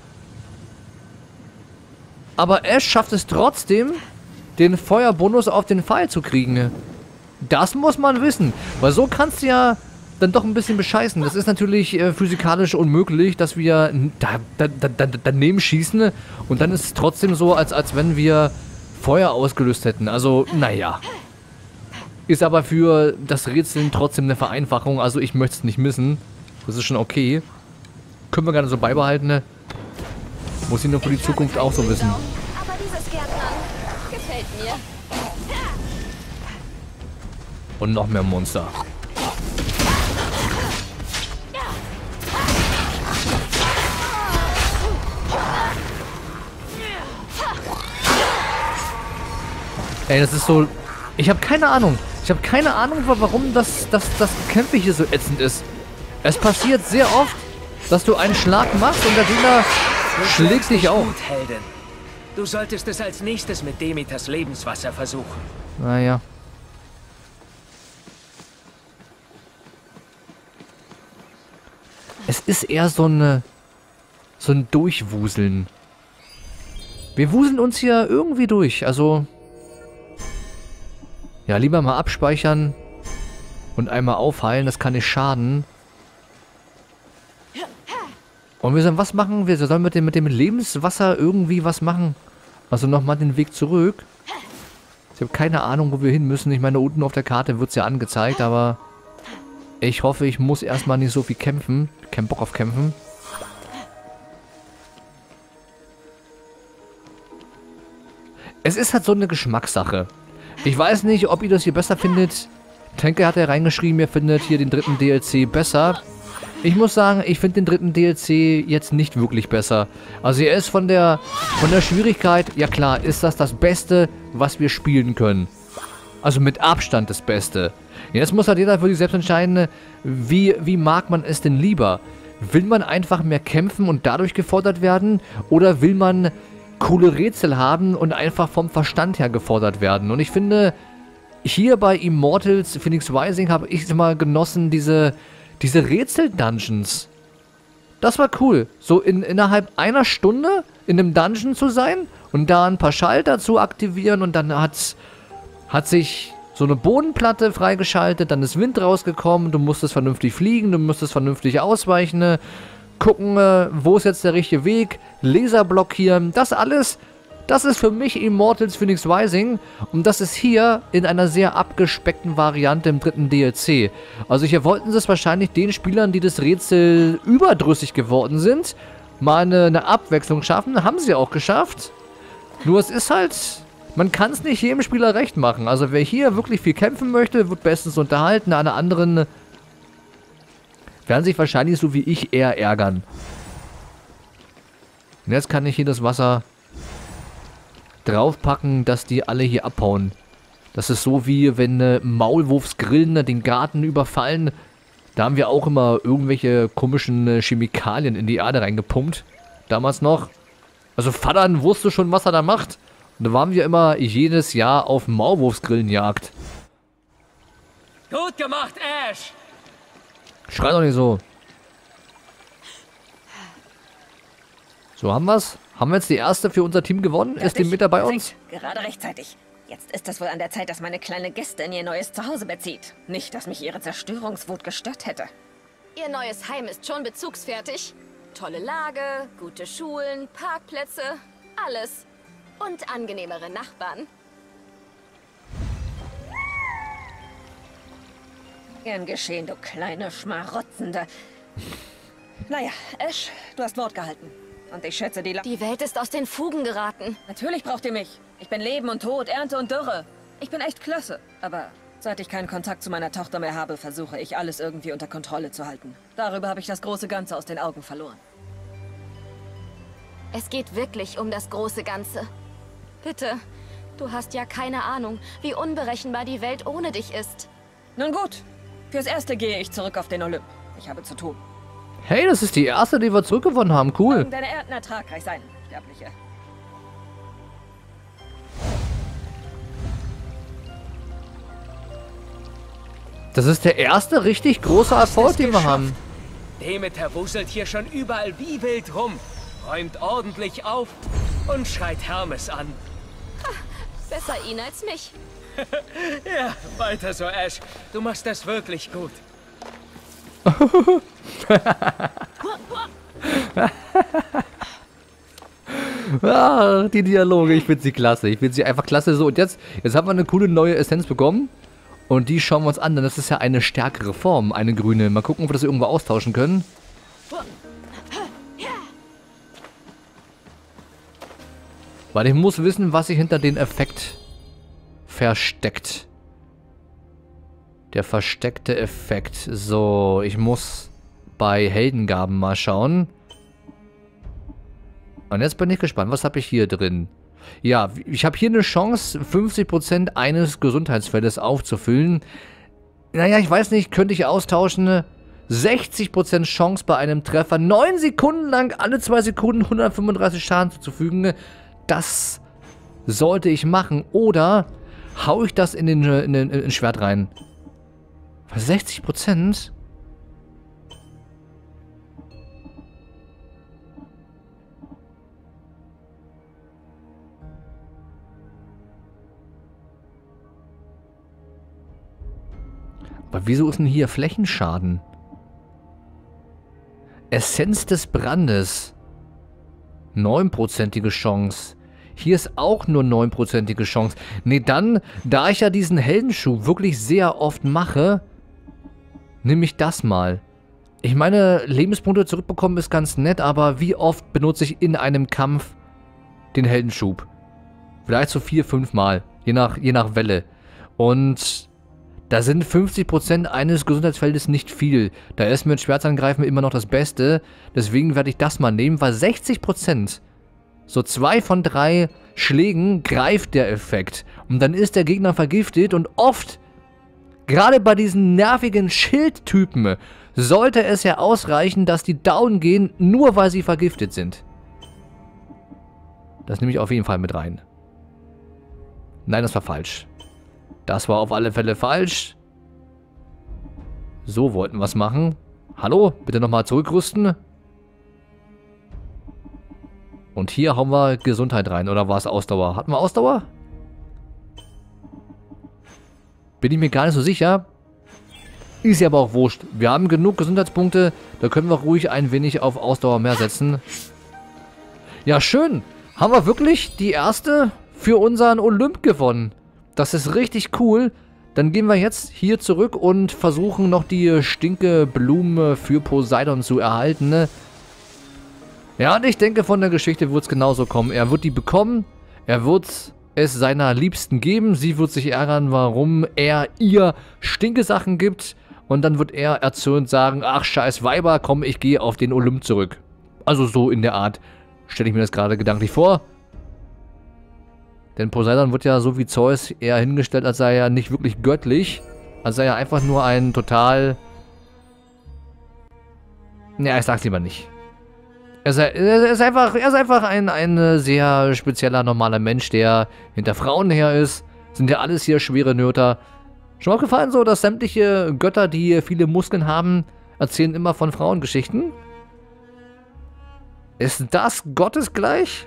Aber Ash schafft es trotzdem, den Feuerbonus auf den Pfeil zu kriegen. Das muss man wissen. Weil so kannst du ja dann doch ein bisschen bescheißen. Das ist natürlich physikalisch unmöglich, dass wir daneben schießen. Und dann ist es trotzdem so, als wenn wir Feuer ausgelöst hätten. Also, naja. Ist aber für das Rätseln trotzdem eine Vereinfachung. Also ich möchte es nicht missen. Das ist schon okay. Können wir gerne so beibehalten. Muss ich nur für die Zukunft auch so wissen. gefällt mir. Und noch mehr Monster. Ey, das ist so... Ich habe keine Ahnung. Ich habe keine Ahnung, warum das Kämpfe hier so ätzend ist. Es passiert sehr oft, dass du einen Schlag machst und der Gegner schlägt dich auch. Gut, Heldin. Du solltest es als nächstes mit Demeters Lebenswasser versuchen. Naja. Es ist eher so ein Durchwuseln. Wir wuseln uns hier irgendwie durch. Also... Ja, lieber mal abspeichern und einmal aufheilen, das kann nicht schaden. Und wir sollen was machen? Wir sollen mit dem Lebenswasser irgendwie was machen. Also nochmal den Weg zurück. Ich habe keine Ahnung, wo wir hin müssen. Ich meine, unten auf der Karte wird es ja angezeigt, aber ich hoffe, ich muss erstmal nicht so viel kämpfen. Kein Bock auf kämpfen. Es ist halt so eine Geschmackssache. Ich weiß nicht, ob ihr das hier besser findet. Tenke hat ja reingeschrieben, ihr findet hier den dritten DLC besser. Ich muss sagen, ich finde den dritten DLC jetzt nicht wirklich besser. Also er ist von der Schwierigkeit, ja klar, ist das Beste, was wir spielen können. Also mit Abstand das Beste. Jetzt muss halt jeder für sich selbst entscheiden, wie mag man es denn lieber? Will man einfach mehr kämpfen und dadurch gefordert werden? Oder will man coole Rätsel haben und einfach vom Verstand her gefordert werden? Und ich finde, hier bei Immortals Phoenix Rising habe ich mal genossen, diese Rätsel-Dungeons. Das war cool. So innerhalb einer Stunde in einem Dungeon zu sein und da ein paar Schalter zu aktivieren und dann hat sich so eine Bodenplatte freigeschaltet, dann ist Wind rausgekommen, du musstest vernünftig fliegen, du musstest vernünftig ausweichen, gucken, wo ist jetzt der richtige Weg, Laser blockieren, das alles, das ist für mich Immortals Phoenix Rising und das ist hier in einer sehr abgespeckten Variante im dritten DLC. Also hier wollten sie es wahrscheinlich den Spielern, die das Rätsel überdrüssig geworden sind, mal eine Abwechslung schaffen, haben sie auch geschafft. Nur es ist halt, man kann es nicht jedem Spieler recht machen. Also wer hier wirklich viel kämpfen möchte, wird bestens unterhalten, alle anderen werden sich wahrscheinlich so wie ich eher ärgern. Und jetzt kann ich hier das Wasser draufpacken, dass die alle hier abhauen. Das ist so wie wenn Maulwurfsgrillen den Garten überfallen. Da haben wir auch immer irgendwelche komischen Chemikalien in die Erde reingepumpt. Damals noch. Also Vater wusste schon, was er da macht. Und da waren wir immer jedes Jahr auf Maulwurfsgrillenjagd. Gut gemacht, Ash! Schrei doch nicht so. So, haben wir's? Haben wir jetzt die erste für unser Team gewonnen? Ist die mit dabei uns? Gerade rechtzeitig. Jetzt ist es wohl an der Zeit, dass meine kleine Gästin ihr neues Zuhause bezieht. Nicht, dass mich ihre Zerstörungswut gestört hätte. Ihr neues Heim ist schon bezugsfertig. Tolle Lage, gute Schulen, Parkplätze, alles. Und angenehmere Nachbarn. Gern geschehen, du kleine Schmarotzende. Naja, Ash, du hast Wort gehalten. Und ich schätze, Die Welt ist aus den Fugen geraten. Natürlich braucht ihr mich. Ich bin Leben und Tod, Ernte und Dürre. Ich bin echt klasse. Aber seit ich keinen Kontakt zu meiner Tochter mehr habe, versuche ich, alles irgendwie unter Kontrolle zu halten. Darüber habe ich das große Ganze aus den Augen verloren. Es geht wirklich um das große Ganze. Bitte, du hast ja keine Ahnung, wie unberechenbar die Welt ohne dich ist. Nun gut. Fürs Erste gehe ich zurück auf den Olymp. Ich habe zu tun. Hey, das ist die erste, die wir zurückgewonnen haben. Cool. Mögen deine Ernten ertragreich sein, Sterbliche. Das ist der erste richtig große Erfolg, den wir haben. Demeter wuselt hier schon überall wie wild rum, räumt ordentlich auf und schreit Hermes an. Besser ihn als mich. Ja, weiter so, Ash. Du machst das wirklich gut. Ah, die Dialoge, ich finde sie klasse. Ich finde sie einfach klasse. So, und jetzt haben wir eine coole neue Essenz bekommen. Und die schauen wir uns an, denn das ist ja eine stärkere Form, eine grüne. Mal gucken, ob wir das irgendwo austauschen können. Weil ich muss wissen, was sich hinter den Effekt versteckt. Der versteckte Effekt. So, ich muss bei Heldengaben mal schauen. Und jetzt bin ich gespannt, was habe ich hier drin? Ja, ich habe hier eine Chance, 50% eines Gesundheitsfeldes aufzufüllen. Naja, ich weiß nicht, könnte ich austauschen. 60% Chance bei einem Treffer, 9 Sekunden lang, alle 2 Sekunden 135 Schaden zuzufügen. Das sollte ich machen. Oder hau ich das in den Schwert rein? 60%? Aber wieso ist denn hier Flächenschaden? Essenz des Brandes. 9%ige Chance. Hier ist auch nur 9%ige Chance. Nee, dann, da ich ja diesen Heldenschub wirklich sehr oft mache, nehme ich das mal. Ich meine, Lebenspunkte zurückbekommen ist ganz nett, aber wie oft benutze ich in einem Kampf den Heldenschub? Vielleicht so 4, 5 Mal. Je nach Welle. Und da sind 50% eines Gesundheitsfeldes nicht viel. Da ist mit Schwertangreifen immer noch das Beste. Deswegen werde ich das mal nehmen, weil 60%, so 2 von 3 Schlägen greift der Effekt. Und dann ist der Gegner vergiftet und oft, gerade bei diesen nervigen Schildtypen, sollte es ja ausreichen, dass die down gehen, nur weil sie vergiftet sind. Das nehme ich auf jeden Fall mit rein. Nein, das war falsch. Das war auf alle Fälle falsch. So wollten wir es machen. Hallo, bitte nochmal zurückrüsten. Und hier hauen wir Gesundheit rein. Oder war es Ausdauer? Hatten wir Ausdauer? Bin ich mir gar nicht so sicher. Ist ja aber auch wurscht. Wir haben genug Gesundheitspunkte. Da können wir ruhig ein wenig auf Ausdauer mehr setzen. Ja, schön. Haben wir wirklich die erste für unseren Olymp gewonnen. Das ist richtig cool. Dann gehen wir jetzt hier zurück und versuchen noch die Stinkeblume für Poseidon zu erhalten. Ja, und ich denke, von der Geschichte wird es genauso kommen. Er wird die bekommen. Er wird es seiner Liebsten geben. Sie wird sich ärgern, warum er ihr Stinkesachen gibt. Und dann wird er erzürnt sagen, ach scheiß Weiber, komm, ich gehe auf den Olymp zurück. Also so in der Art stelle ich mir das gerade gedanklich vor. Denn Poseidon wird ja so wie Zeus eher hingestellt, als sei er nicht wirklich göttlich. Als sei er einfach nur ein total... Ja, ich sag's lieber nicht. Er ist einfach ein sehr spezieller, normaler Mensch, der hinter Frauen her ist. Sind ja alles hier schwere Nöter. Schon mal aufgefallen so, dass sämtliche Götter, die viele Muskeln haben, erzählen immer von Frauengeschichten? Ist das gottesgleich?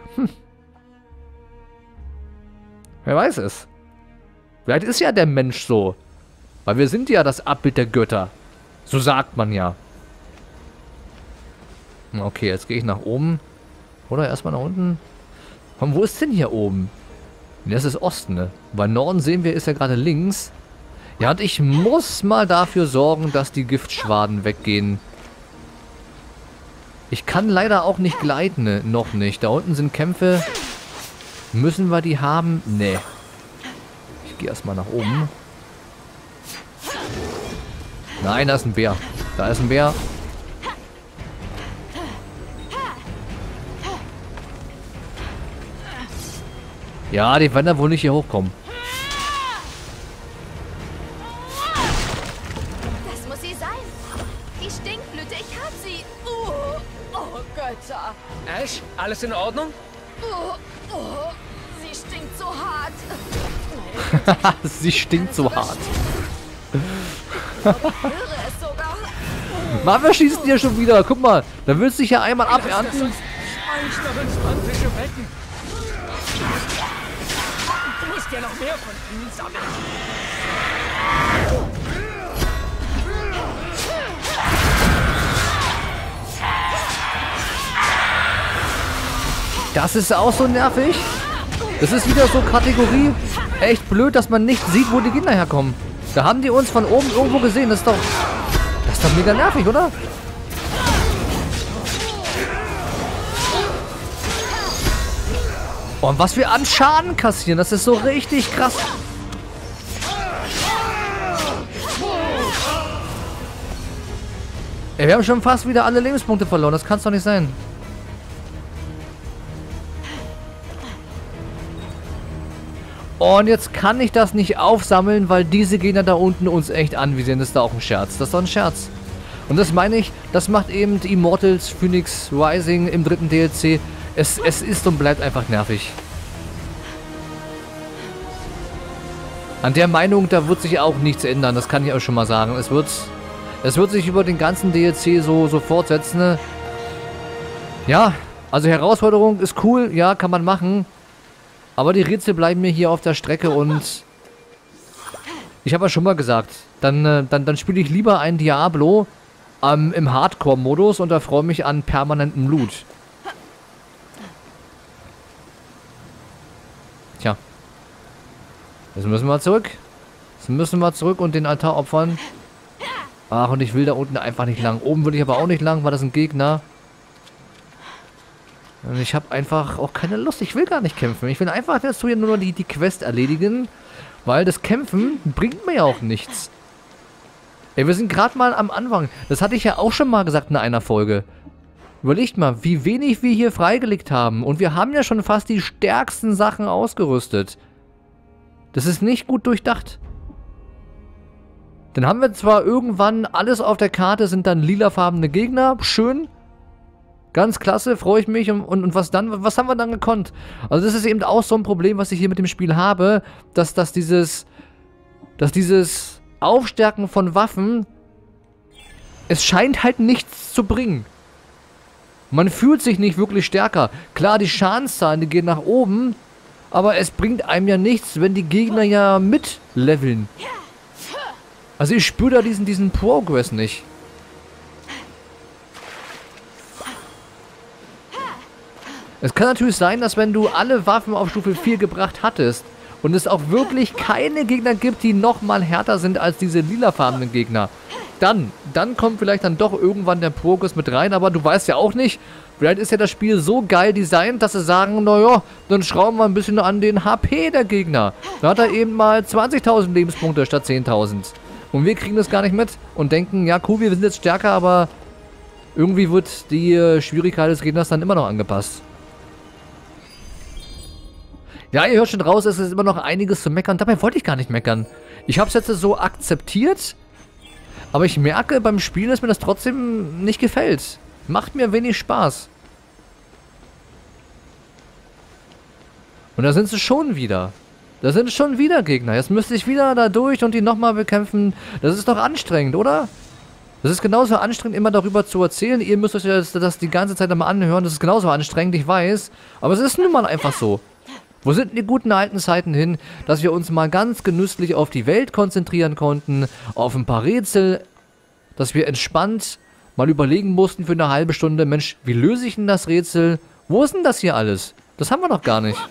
Wer weiß es. Vielleicht ist ja der Mensch so. Weil wir sind ja das Abbild der Götter. So sagt man ja. Okay, jetzt gehe ich nach oben. Oder erstmal nach unten. Und wo ist denn hier oben? Das ist Osten, ne? Weil Norden sehen wir, ist ja gerade links. Ja, und ich muss mal dafür sorgen, dass die Giftschwaden weggehen. Ich kann leider auch nicht gleiten, ne? Noch nicht. Da unten sind Kämpfe. Müssen wir die haben? Nee. Ich gehe erstmal nach oben. Nein, da ist ein Bär. Da ist ein Bär. Ja, die werden da wohl nicht hier hochkommen. Das muss sie sein. Die Stinkblüte, ich hab sie. Oh, Götter. Ash, alles in Ordnung? Sie stinkt so hart. Sie stinkt so hart. Ich höre es sogar. Mann, wir schießen ja schon wieder. Guck mal, da willst du dich ja einmal abernten. Speichlerenspantische Becken. Du musst ja noch mehr von ihnen sammeln. Das ist auch so nervig. Das ist wieder so Kategorie echt blöd, dass man nicht sieht, wo die Kinder herkommen. Da haben die uns von oben irgendwo gesehen. Das ist doch mega nervig, oder? Und was wir an Schaden kassieren, das ist so richtig krass. Ey, wir haben schon fast wieder alle Lebenspunkte verloren. Das kann's doch nicht sein. Und jetzt kann ich das nicht aufsammeln, weil diese Gegner da unten uns echt anvisieren. Das ist da auch ein Scherz. Das ist doch ein Scherz. Und das meine ich, das macht eben Immortals Phoenix Rising im 3. DLC. Es ist und bleibt einfach nervig. An der Meinung, da wird sich auch nichts ändern. Das kann ich euch schon mal sagen. Es wird sich über den ganzen DLC so fortsetzen. Ne? Ja, also Herausforderung ist cool. Ja, kann man machen. Aber die Rätsel bleiben mir hier auf der Strecke und ich habe ja schon mal gesagt, dann spiele ich lieber ein Diablo im Hardcore-Modus und erfreue mich an permanentem Loot. Tja. Jetzt müssen wir zurück. Jetzt müssen wir zurück und den Altar opfern. Ach, und ich will da unten einfach nicht lang. Oben will ich aber auch nicht lang, weil das ein Gegner. Und ich habe einfach auch keine Lust. Ich will gar nicht kämpfen. Ich will einfach dazu hier nur die Quest erledigen. Weil das Kämpfen bringt mir ja auch nichts. Ey, wir sind gerade mal am Anfang. Das hatte ich ja auch schon mal gesagt in einer Folge. Überlegt mal, wie wenig wir hier freigelegt haben. Und wir haben ja schon fast die stärksten Sachen ausgerüstet. Das ist nicht gut durchdacht. Dann haben wir zwar irgendwann alles auf der Karte, sind dann lilafarbene Gegner. Schön. Ganz klasse, freue ich mich. Und was dann? Was haben wir dann gekonnt? Also das ist eben auch so ein Problem, was ich hier mit dem Spiel habe, dass dieses Aufstärken von Waffen, es scheint halt nichts zu bringen. Man fühlt sich nicht wirklich stärker. Klar, die Schadenszahlen, die gehen nach oben, aber es bringt einem ja nichts, wenn die Gegner ja mitleveln. Also ich spüre da diesen Progress nicht. Es kann natürlich sein, dass wenn du alle Waffen auf Stufe 4 gebracht hattest und es auch wirklich keine Gegner gibt, die nochmal härter sind als diese lilafarbenen Gegner, dann kommt vielleicht dann doch irgendwann der Progress mit rein, aber du weißt ja auch nicht, vielleicht ist ja das Spiel so geil designt, dass sie sagen, naja, dann schrauben wir ein bisschen an den HP der Gegner. Da hat er eben mal 20.000 Lebenspunkte statt 10.000. Und wir kriegen das gar nicht mit und denken, ja cool, wir sind jetzt stärker, aber irgendwie wird die Schwierigkeit des Gegners dann immer noch angepasst. Ja, ihr hört schon raus, es ist immer noch einiges zu meckern. Dabei wollte ich gar nicht meckern. Ich habe es jetzt so akzeptiert, aber ich merke beim Spielen, dass mir das trotzdem nicht gefällt. Macht mir wenig Spaß. Und da sind sie schon wieder. Da sind schon wieder Gegner. Jetzt müsste ich wieder da durch und die nochmal bekämpfen. Das ist doch anstrengend, oder? Das ist genauso anstrengend, immer darüber zu erzählen. Ihr müsst euch das die ganze Zeit immer anhören. Das ist genauso anstrengend, ich weiß. Aber es ist nun mal einfach so. Wo sind die guten alten Zeiten hin, dass wir uns mal ganz genüsslich auf die Welt konzentrieren konnten, auf ein paar Rätsel, dass wir entspannt mal überlegen mussten für eine halbe Stunde, Mensch, wie löse ich denn das Rätsel? Wo ist denn das hier alles? Das haben wir doch gar nicht.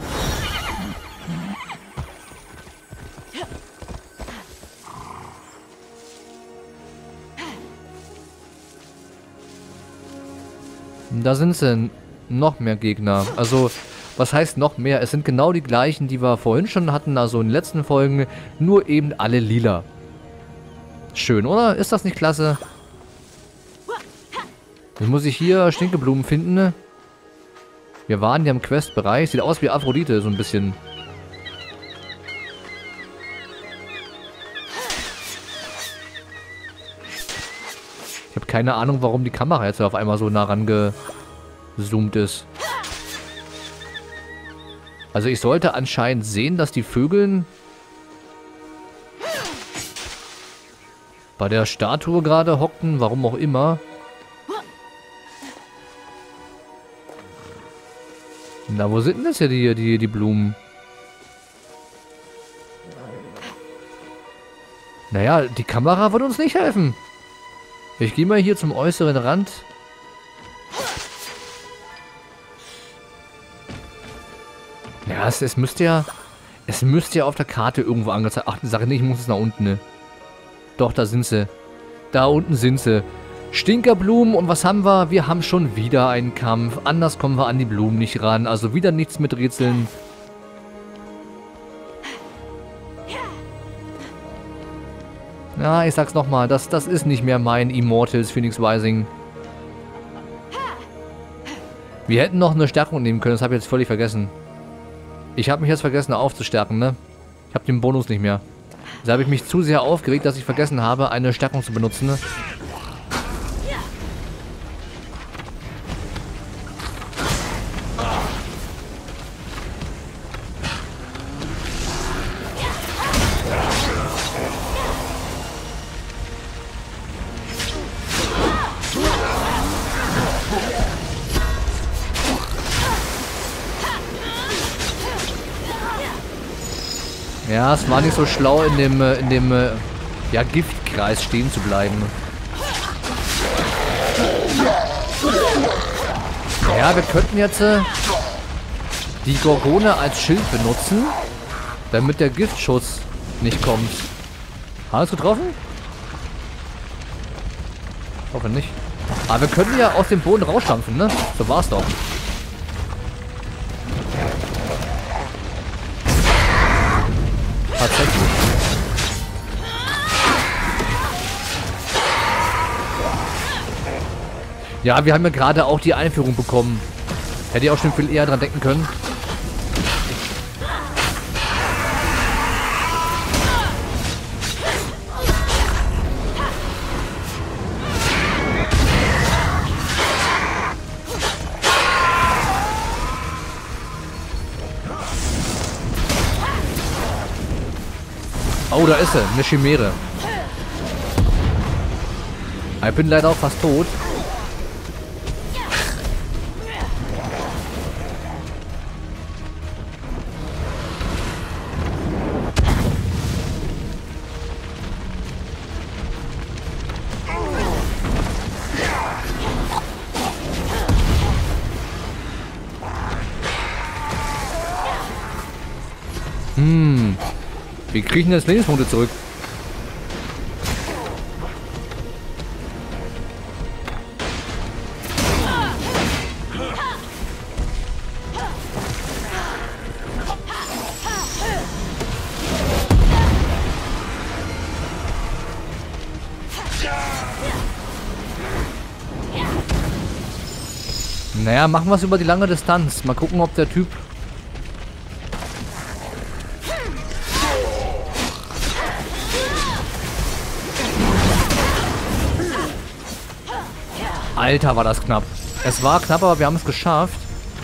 Da sind sie, noch mehr Gegner. Also, was heißt noch mehr? Es sind genau die gleichen, die wir vorhin schon hatten, also in den letzten Folgen, nur eben alle lila. Schön, oder? Ist das nicht klasse? Jetzt muss ich hier Stinkeblumen finden. Wir waren ja im Questbereich. Sieht aus wie Aphrodite, so ein bisschen. Ich habe keine Ahnung, warum die Kamera jetzt auf einmal so nah rangezoomt ist. Also ich sollte anscheinend sehen, dass die Vögel bei der Statue gerade hockten, warum auch immer. Na, wo sind denn das hier die Blumen? Naja, die Kamera wird uns nicht helfen. Ich gehe mal hier zum äußeren Rand. Ja, es müsste ja auf der Karte irgendwo angezeigt. Ach, die Sache nicht, ich muss es nach unten, ne? Doch, da sind sie. Da unten sind sie. Stinkerblumen und was haben wir? Wir haben schon wieder einen Kampf. Anders kommen wir an die Blumen nicht ran. Also wieder nichts mit Rätseln. Ja, ich sag's nochmal, das ist nicht mehr mein Immortals Phoenix Rising. Wir hätten noch eine Stärkung nehmen können, das habe ich jetzt völlig vergessen. Ich habe mich jetzt vergessen aufzustärken, ne? Ich habe den Bonus nicht mehr. Da habe ich mich zu sehr aufgeregt, dass ich vergessen habe, eine Stärkung zu benutzen, ne? Ja, es war nicht so schlau, in dem ja, Giftkreis stehen zu bleiben. Ja, wir könnten jetzt die Gorgone als Schild benutzen, damit der Giftschuss nicht kommt. Hast du getroffen? Ich hoffe nicht. Aber wir können ja aus dem Boden rausstampfen, ne? So war's doch. Tatsächlich. Ja, wir haben ja gerade auch die Einführung bekommen. Hätte ich auch schon viel eher dran denken können. Oh, da ist sie. Eine Chimäre. Ich bin leider auch fast tot. Wir kriegen jetzt Lebenspunkte zurück. Naja, machen wir es über die lange Distanz. Mal gucken, ob der Typ... Alter, war das knapp. Es war knapp, aber wir haben es geschafft.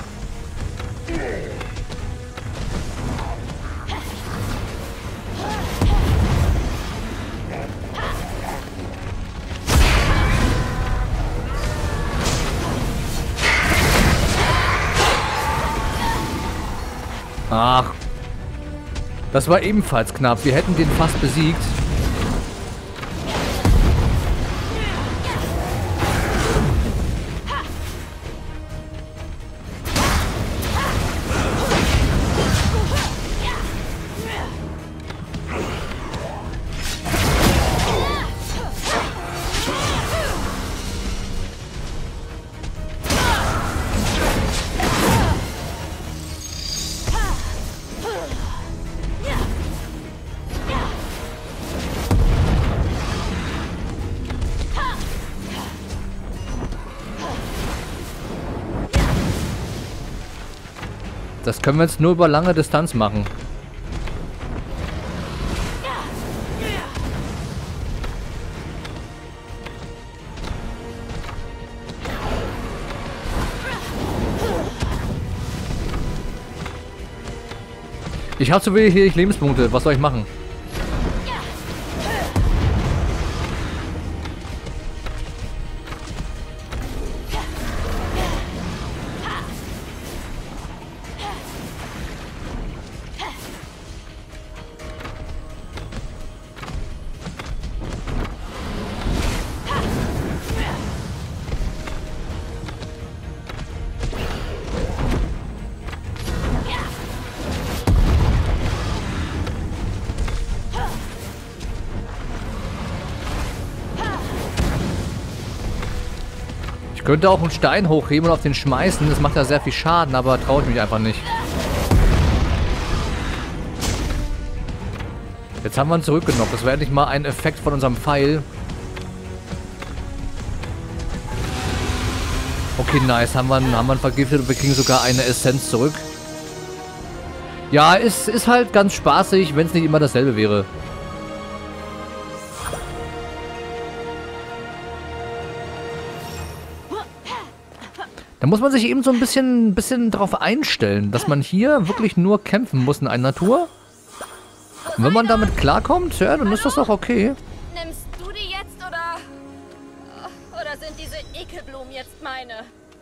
Ach. Das war ebenfalls knapp. Wir hätten den fast besiegt. Das können wir jetzt nur über lange Distanz machen. Ich habe zu wenig Lebenspunkte. Was soll ich machen? Ich könnte auch einen Stein hochheben und auf den schmeißen. Das macht ja sehr viel Schaden, aber traue ich mich einfach nicht. Jetzt haben wir ihn zurückgenommen. Das wäre endlich mal ein Effekt von unserem Pfeil. Okay, nice. Haben wir ihn vergiftet und wir kriegen sogar eine Essenz zurück. Ja, ist halt ganz spaßig, wenn es nicht immer dasselbe wäre. Da muss man sich eben so ein bisschen drauf einstellen, dass man hier wirklich nur kämpfen muss in einer Natur. Und wenn man damit klarkommt, ja, dann ist das doch okay. Nimmst du die jetzt oder sind diese Ekelblumen jetzt meine?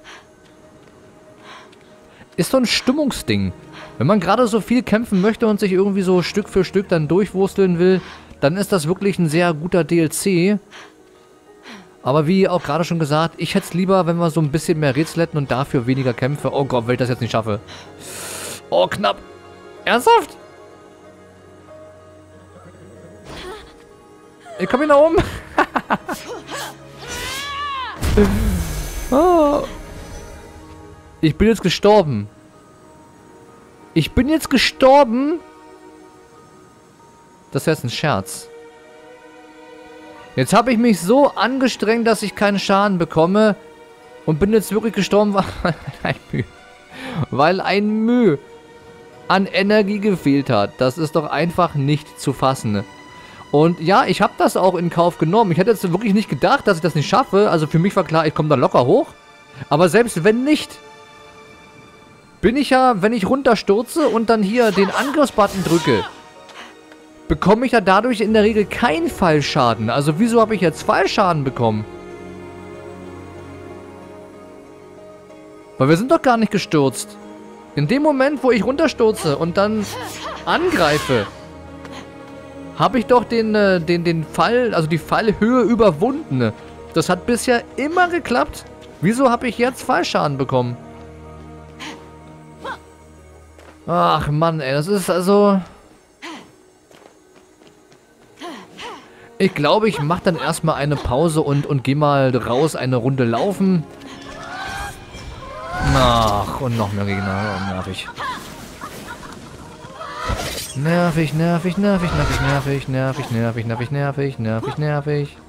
Ist so ein Stimmungsding. Wenn man gerade so viel kämpfen möchte und sich irgendwie so Stück für Stück dann durchwursteln will, dann ist das wirklich ein sehr guter DLC. Aber wie auch gerade schon gesagt, ich hätte es lieber, wenn wir so ein bisschen mehr Rätsel hätten und dafür weniger Kämpfe. Oh Gott, wenn ich das jetzt nicht schaffe. Oh, knapp. Ernsthaft? Ich komme hier nach oben. Oh. Ich bin jetzt gestorben. Ich bin jetzt gestorben. Das ist jetzt ein Scherz. Jetzt habe ich mich so angestrengt, dass ich keinen Schaden bekomme. Und bin jetzt wirklich gestorben, weil ein Mühe an Energie gefehlt hat. Das ist doch einfach nicht zu fassen. Und ja, ich habe das auch in Kauf genommen. Ich hätte jetzt wirklich nicht gedacht, dass ich das nicht schaffe. Also für mich war klar, ich komme da locker hoch. Aber selbst wenn nicht, bin ich ja, wenn ich runterstürze und dann hier den Angriffsbutton drücke, bekomme ich ja dadurch in der Regel keinen Fallschaden. Also wieso habe ich jetzt Fallschaden bekommen? Weil wir sind doch gar nicht gestürzt. In dem Moment, wo ich runterstürze und dann angreife, habe ich doch den Fall, also die Fallhöhe überwunden. Das hat bisher immer geklappt. Wieso habe ich jetzt Fallschaden bekommen? Ach Mann, ey, das ist also... Ich glaube, ich mache dann erstmal eine Pause und gehe mal raus, eine Runde laufen. Ach, und noch mehr Gegner. Oh, nervig. Nervig, nervig, nervig, nervig, nervig, nervig, nervig, nervig, nervig, nervig, nervig.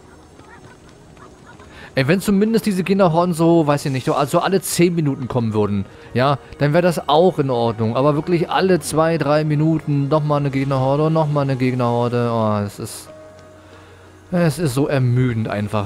Ey, wenn zumindest diese Gegnerhorden so, weiß ich nicht, also alle 10 Minuten kommen würden, ja, dann wäre das auch in Ordnung. Aber wirklich alle 2, 3 Minuten nochmal eine Gegnerhorde und nochmal eine Gegnerhorde. Oh, es ist so ermüdend einfach.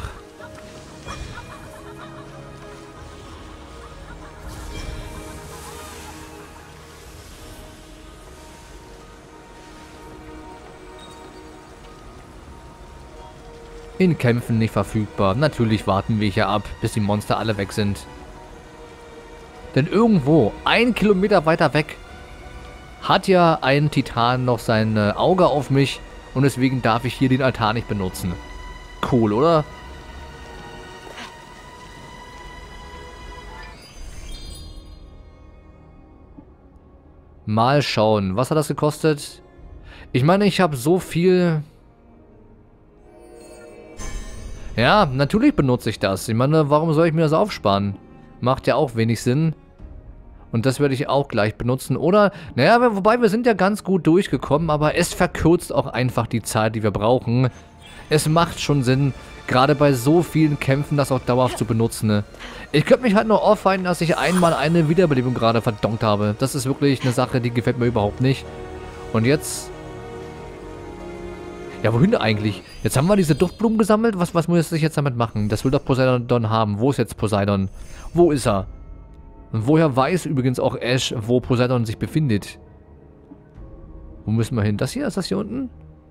In Kämpfen nicht verfügbar. Natürlich warten wir hier ab, bis die Monster alle weg sind. Denn irgendwo, 1 Kilometer weiter weg, hat ja ein Titan noch sein Auge auf mich. Und deswegen darf ich hier den Altar nicht benutzen. Cool, oder? Mal schauen. Was hat das gekostet? Ich meine, ich habe so viel... Ja, natürlich benutze ich das. Ich meine, warum soll ich mir das aufsparen? Macht ja auch wenig Sinn. Und das werde ich auch gleich benutzen. Oder, naja, wobei wir sind ja ganz gut durchgekommen, aber es verkürzt auch einfach die Zeit, die wir brauchen. Es macht schon Sinn, gerade bei so vielen Kämpfen das auch dauerhaft zu benutzen. Ich könnte mich halt nur aufweinen, dass ich einmal eine Wiederbelebung gerade verdonkt habe. Das ist wirklich eine Sache, die gefällt mir überhaupt nicht. Und jetzt... Ja, wohin eigentlich? Jetzt haben wir diese Duftblumen gesammelt. Was muss ich jetzt damit machen? Das will doch Poseidon haben. Wo ist jetzt Poseidon? Wo ist er? Und woher weiß übrigens auch Ash, wo Poseidon sich befindet? Wo müssen wir hin? Das hier? Ist das hier unten?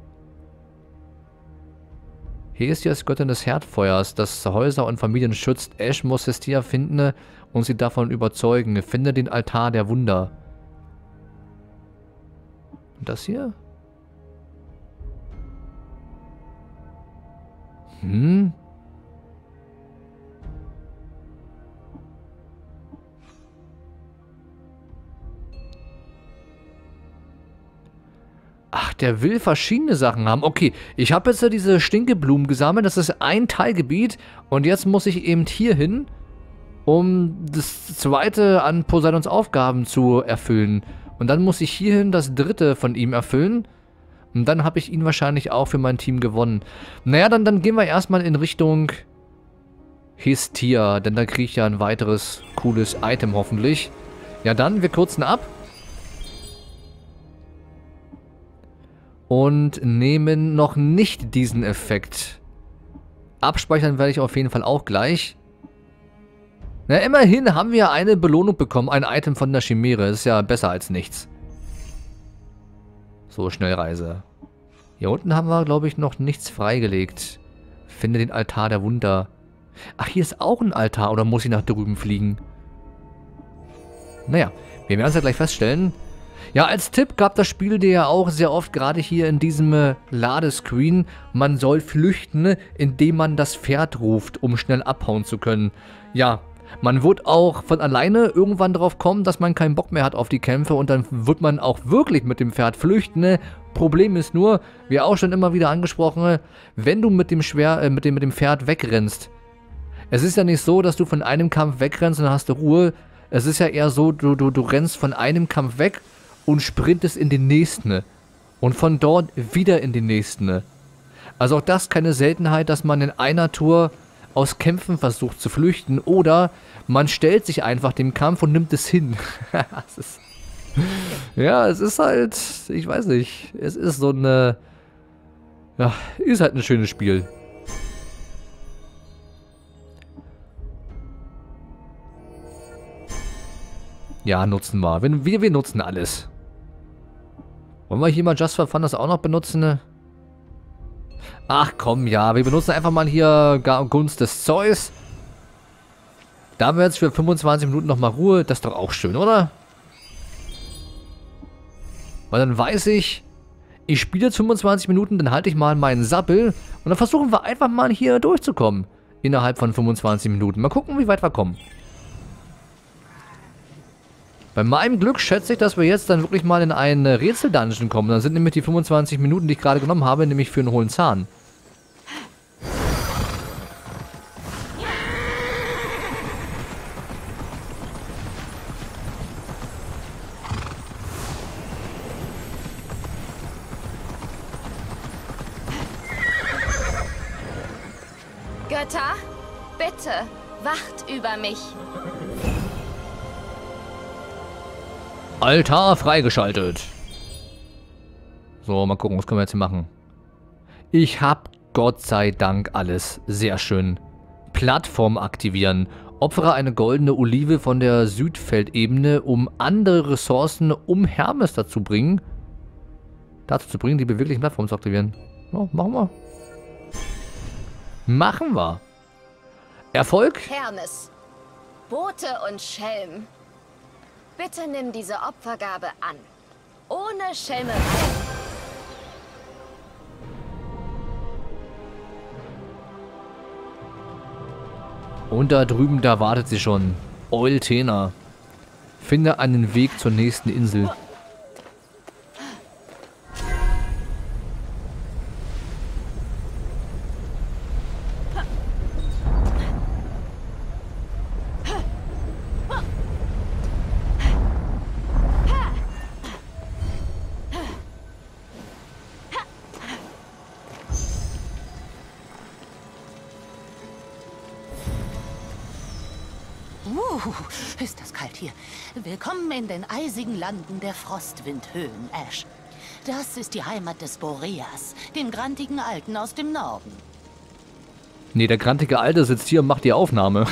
Hestia ist Göttin des Herdfeuers, das Häuser und Familien schützt. Ash muss Hestia finden und sie davon überzeugen. Finde den Altar der Wunder. Und das hier? Ach, der will verschiedene Sachen haben. Okay, ich habe jetzt ja diese Stinkeblumen gesammelt. Das ist ein Teilgebiet. Und jetzt muss ich eben hier hin, um das zweite an Poseidons Aufgaben zu erfüllen. Und dann muss ich hierhin das dritte von ihm erfüllen. Und dann habe ich ihn wahrscheinlich auch für mein Team gewonnen. Naja, dann gehen wir erstmal in Richtung Hestia, denn da kriege ich ja ein weiteres cooles Item hoffentlich. Ja dann, wir kürzen ab. Und nehmen noch nicht diesen Effekt. Abspeichern werde ich auf jeden Fall auch gleich. Na, immerhin haben wir eine Belohnung bekommen, ein Item von der Chimäre. Das ist ja besser als nichts. So, Schnellreise. Hier unten haben wir, glaube ich, noch nichts freigelegt. Finde den Altar der Wunder. Ach, hier ist auch ein Altar, oder muss ich nach drüben fliegen? Naja, wir werden es ja gleich feststellen. Ja, als Tipp gab das Spiel dir ja auch sehr oft, gerade hier in diesem Ladescreen, man soll flüchten, indem man das Pferd ruft, um schnell abhauen zu können. Ja, man wird auch von alleine irgendwann drauf kommen, dass man keinen Bock mehr hat auf die Kämpfe und dann wird man auch wirklich mit dem Pferd flüchten. Problem ist nur, wie auch schon immer wieder angesprochen, wenn du mit dem Pferd wegrennst. Es ist ja nicht so, dass du von einem Kampf wegrennst und dann hast du Ruhe. Es ist ja eher so, du rennst von einem Kampf weg und sprintest in den nächsten. Und von dort wieder in den nächsten. Also auch das keine Seltenheit, dass man in einer Tour aus Kämpfen versucht zu flüchten. Oder man stellt sich einfach dem Kampf und nimmt es hin. Ja, es ist halt, ich weiß nicht, es ist so eine, ja, ist halt ein schönes Spiel. Ja, nutzen wir. Wir nutzen alles. Wollen wir hier mal Just for Fun das auch noch benutzen? Ach komm, ja. Wir benutzen einfach mal hier Gunst des Zeus. Da haben wir jetzt für 25 Minuten nochmal Ruhe. Das ist doch auch schön, oder? Weil dann weiß ich, ich spiele jetzt 25 Minuten, dann halte ich mal meinen Sappel. Und dann versuchen wir einfach mal hier durchzukommen. Innerhalb von 25 Minuten. Mal gucken, wie weit wir kommen. Bei meinem Glück schätze ich, dass wir jetzt dann wirklich mal in einen Rätsel-Dungeon kommen. Dann sind nämlich die 25 Minuten, die ich gerade genommen habe, nämlich für einen hohlen Zahn. Götter, bitte, wacht über mich. Altar freigeschaltet. So, mal gucken, was können wir jetzt hier machen. Ich habe Gott sei Dank alles. Sehr schön. Plattform aktivieren. Opfere eine goldene Olive von der Südfeldebene, um andere Ressourcen um Hermes dazu zu bringen, die beweglichen Plattformen zu aktivieren. Ja, machen wir. Machen wir. Erfolg? Hermes, Bote und Schelm. Bitte nimm diese Opfergabe an. Ohne Schelmerei. Und da drüben, da wartet sie schon. Eultena. Finde einen Weg zur nächsten Insel. Ist das kalt hier. Willkommen in den eisigen Landen der Frostwindhöhen, Ash. Das ist die Heimat des Boreas, dem grantigen Alten aus dem Norden. Nee, der grantige Alte sitzt hier und macht die Aufnahme.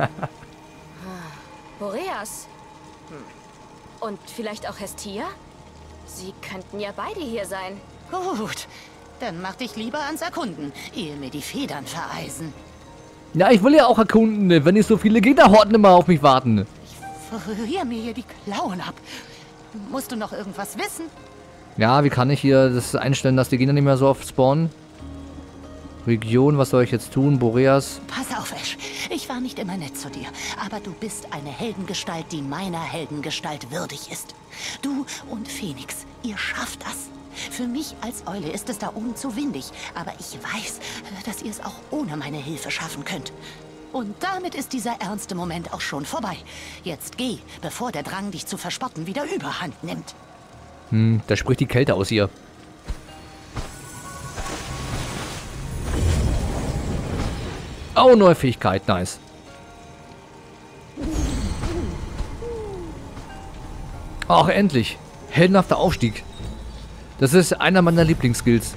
Boreas? Und vielleicht auch Hestia? Sie könnten ja beide hier sein. Gut, dann mach dich lieber ans Erkunden, ehe mir die Federn vereisen. Ja, ich will ja auch erkunden, wenn nicht so viele Gegnerhorden immer auf mich warten. Ich friere mir hier die Klauen ab. Musst du noch irgendwas wissen? Ja, wie kann ich hier das einstellen, dass die Gegner nicht mehr so oft spawnen? Region, was soll ich jetzt tun? Boreas? Pass auf, Ash. Ich war nicht immer nett zu dir, aber du bist eine Heldengestalt, die meiner Heldengestalt würdig ist. Du und Phoenix, ihr schafft das. Für mich als Eule ist es da oben zu windig, aber ich weiß, dass ihr es auch ohne meine Hilfe schaffen könnt. Und damit ist dieser ernste Moment auch schon vorbei. Jetzt geh, bevor der Drang, dich zu verspotten, wieder Überhand nimmt. Da spricht die Kälte aus ihr. Oh, neue Fähigkeit. Nice. Ach, endlich. Heldenhafter Aufstieg. Das ist einer meiner Lieblingsskills.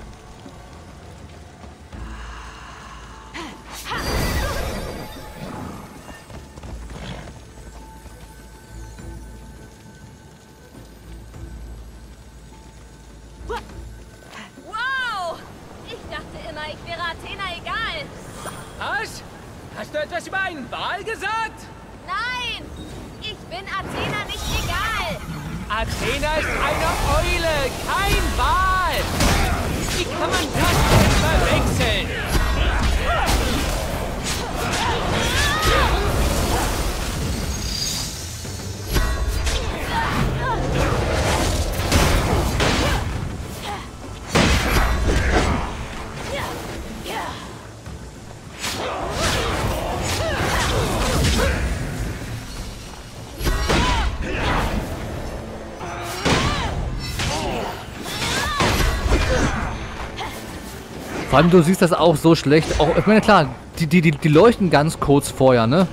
Wow! Ich dachte immer, ich wäre Athena egal. Was? Hast du etwas über einen Wal gesagt? Nein! Ich bin Athena nicht egal. Athena ist eine Eule, kein Wal! Wie kann man das denn verwechseln? Vor allem, du siehst das auch so schlecht. Auch, ich meine, klar, die leuchten ganz kurz vorher, ne?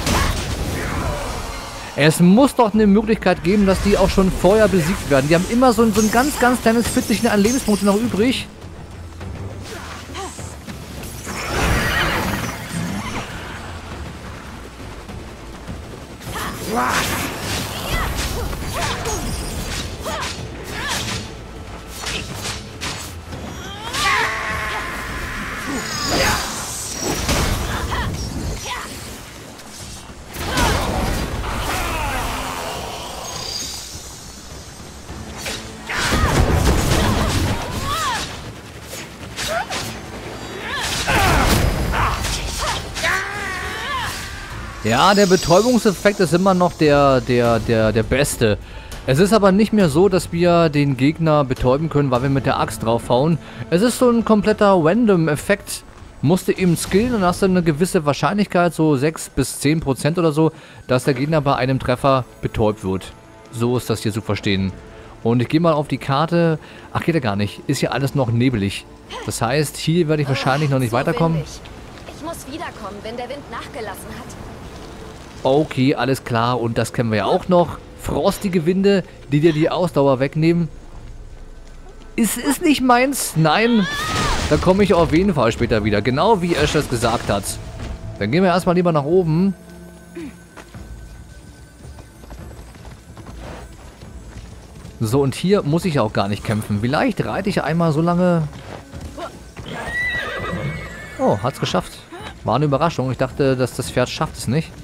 Es muss doch eine Möglichkeit geben, dass die auch schon vorher besiegt werden. Die haben immer so ein ganz, ganz kleines Fitzelchen an Lebenspunkten noch übrig. Ja, der Betäubungseffekt ist immer noch der beste. Es ist aber nicht mehr so, dass wir den Gegner betäuben können, weil wir mit der Axt draufhauen. Es ist so ein kompletter Random-Effekt. Musst du eben skillen und hast dann eine gewisse Wahrscheinlichkeit, so 6 bis 10% oder so, dass der Gegner bei einem Treffer betäubt wird. So ist das hier zu verstehen. Und ich gehe mal auf die Karte. Ach, geht ja gar nicht. Ist ja alles noch nebelig. Das heißt, hier werde ich wahrscheinlich noch nicht So weiterkommen. windig. Ich muss wiederkommen, wenn der Wind nachgelassen hat. Okay, alles klar. Und das kennen wir ja auch noch. Frostige Winde, die dir die Ausdauer wegnehmen. Ist nicht meins. Nein. Da komme ich auf jeden Fall später wieder. Genau wie Ash das gesagt hat. Dann gehen wir erstmal lieber nach oben. So, und hier muss ich auch gar nicht kämpfen. Vielleicht reite ich einmal so lange... Oh, hat's geschafft. War eine Überraschung. Ich dachte, dass das Pferd schafft es nicht.